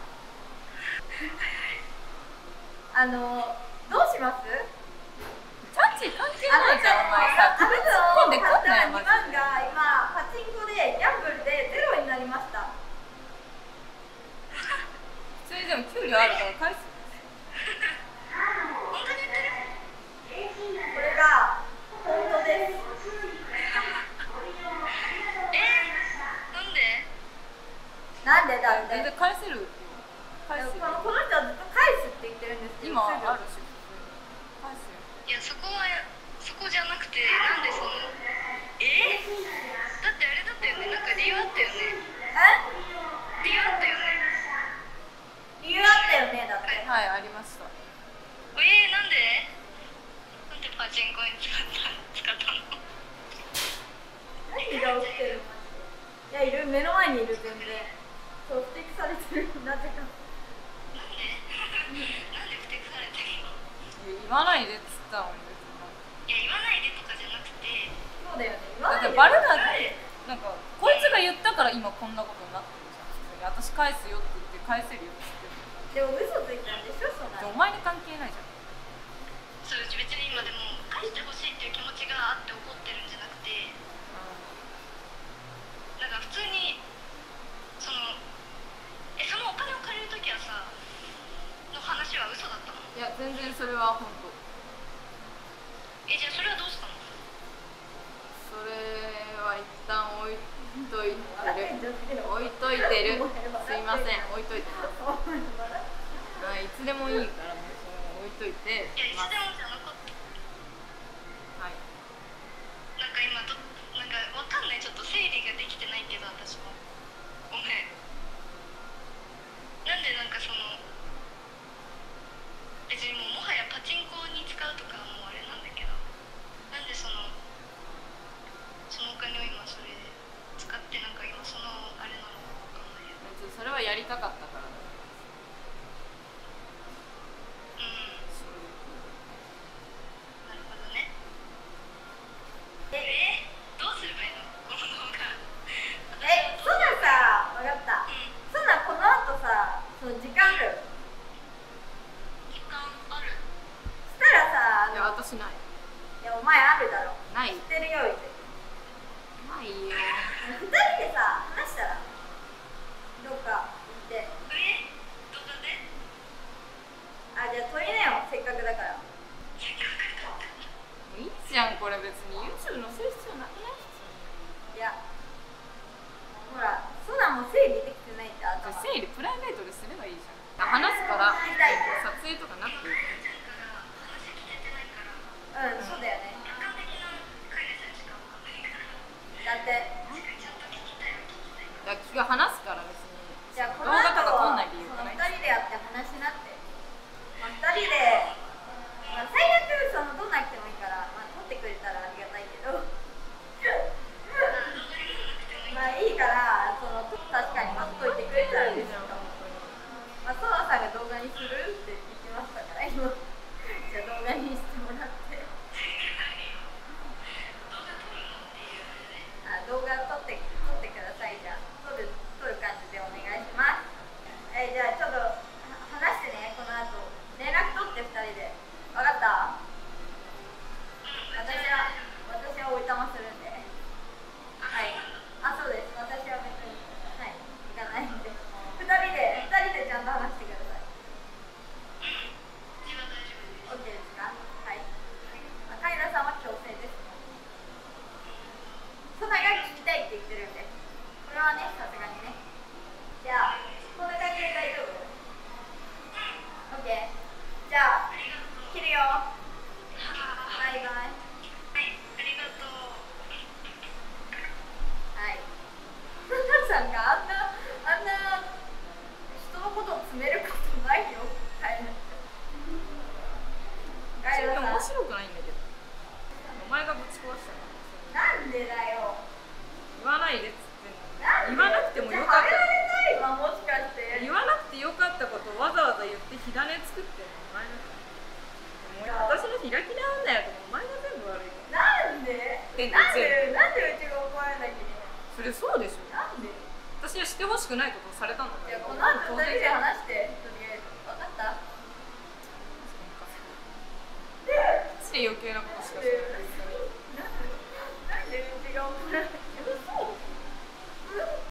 あの、どうします？ チャッチ関係ないじゃん、お前さ。 あなたの突っ込んでくんなよ、マにまんジで。 が今パチンコでギャンブルでゼロになりました。 普通にでも給料あるから返す。 これが本当です。なんでだって。 全然返せる。返すよ。 このこの人はずっと返すって言ってるんですけど。 今あるし。返すよ。 いや、そこはそこじゃなくて、なんでそのえだってあれだったよね。なんか理由あったよね。 え？ 理由あったよね。 理由あったよねだって。 はい、ありました。 えー、なんで？なんでパチンコに使った使ったの？ 何が起きてるの？いや、いる、目の前にいる全然。そう、ふてくされてる、なぜか。 なんで？なんでふてくされてるの？ 言わないでっつったのに。 いや、言わないでとかじゃなくて。 そうだよね。言だってわないで。 バレなって、なんか、こいつが言ったから今こんなことになってるじゃん。普通に私返すよって言って返せるよって言ってる。 でも嘘ついたんでしょ、そんなの。 お前に関係ないじゃん。 そう、別に今でも返してほしいっていう気持ちがあって怒ってるんじゃなくて、なんか普通にそのえそのお金を借りるときはさの話は嘘だったの？ いや、全然それは本当。 え、じゃあそれはどうしたの？ それは一旦置いといてる。置いといてる。すいません、置いといてる。あ、いつでもいいからもうそれ置いといて。 いや、いつでもじゃなかった。 はい。 なんか今どなんかわかんない、ちょっと整理ができてないけど私もごめん。なんでなんかその別にもうもはやパチンコに使うとかはもうあれなんだけど、なんでそのそのお金を今それで使ってなんか今そのあれなのかわかんないよ。 別にそれはやりたかったから。 うん、なるほどね。えどうすればいいのこの動画？ え、そんなさ、わかった。そんなこの後さ、その時間ある？ 時間ある？ したらさ、 いや、私ない。 いや、お前あるだろ。 ない。 知ってるよ、言って。 ないよ。 二人でさ、話したらどっか行って。 え動画で？ あ、じゃあ撮りなよ、せっかくだから。 いいじゃん、これ別に YouTube のせる必要なくない？ いや、ほら、そんなんも整理できてないって頭。 整理プライベートですればいいじゃん。話すから撮影とかなくていい。 うん、そうだよね。だってだから話すから別に。 じゃあこ動の後画とか撮んない理由そのがない。 二人でやって話しなって、まあ、二人で、まあ、最悪その撮んなくてもいいから、まあ、撮ってくれたらありがたいけどまあいいからその確かに待っといてくれたら嬉しいかも。まあ、ソワさんが動画にするって言ってましたから今じゃあ動画にしてもらってあ、動画撮って撮ってください。じゃあ撮る撮る感じでお願いします。えー、じゃあちょっと話してね、この後連絡取ってふたりで。分かった？私は私はおいたまするんで。はい。あ、そうです。私は別にはい行かないんでふたりでふたりでちゃんと話してください。オッケーですか？はい。まあ、カイラさんは強制ですね。そんなが聞きたいって言ってるんで、これはね、さすがにね。じゃあ、こんな感じで大丈夫？ OK。じゃあ、切るよ。バイバイ。 はい、ありがとう。 はい。ふなさんがあんな、あんな人のことを詰めることないよ。はい。ガイラさん。 面白くないんだけど。お前がぶち壊したの。 なんでだよ。 言わないでっつってんの。 なんで言わなくてもよかった。 はめられないわ、もしかして。 言わなくてよかったことを開き直んなよってお前が全部悪いから。なんでなんでなんでうちが怒られなきゃいけない。 それそうでしょ。 なんで私はしてほしくないことをされたんだから。 いや、この後ふたりで話して、とりあえず。分かった？ で余計なことしかしない。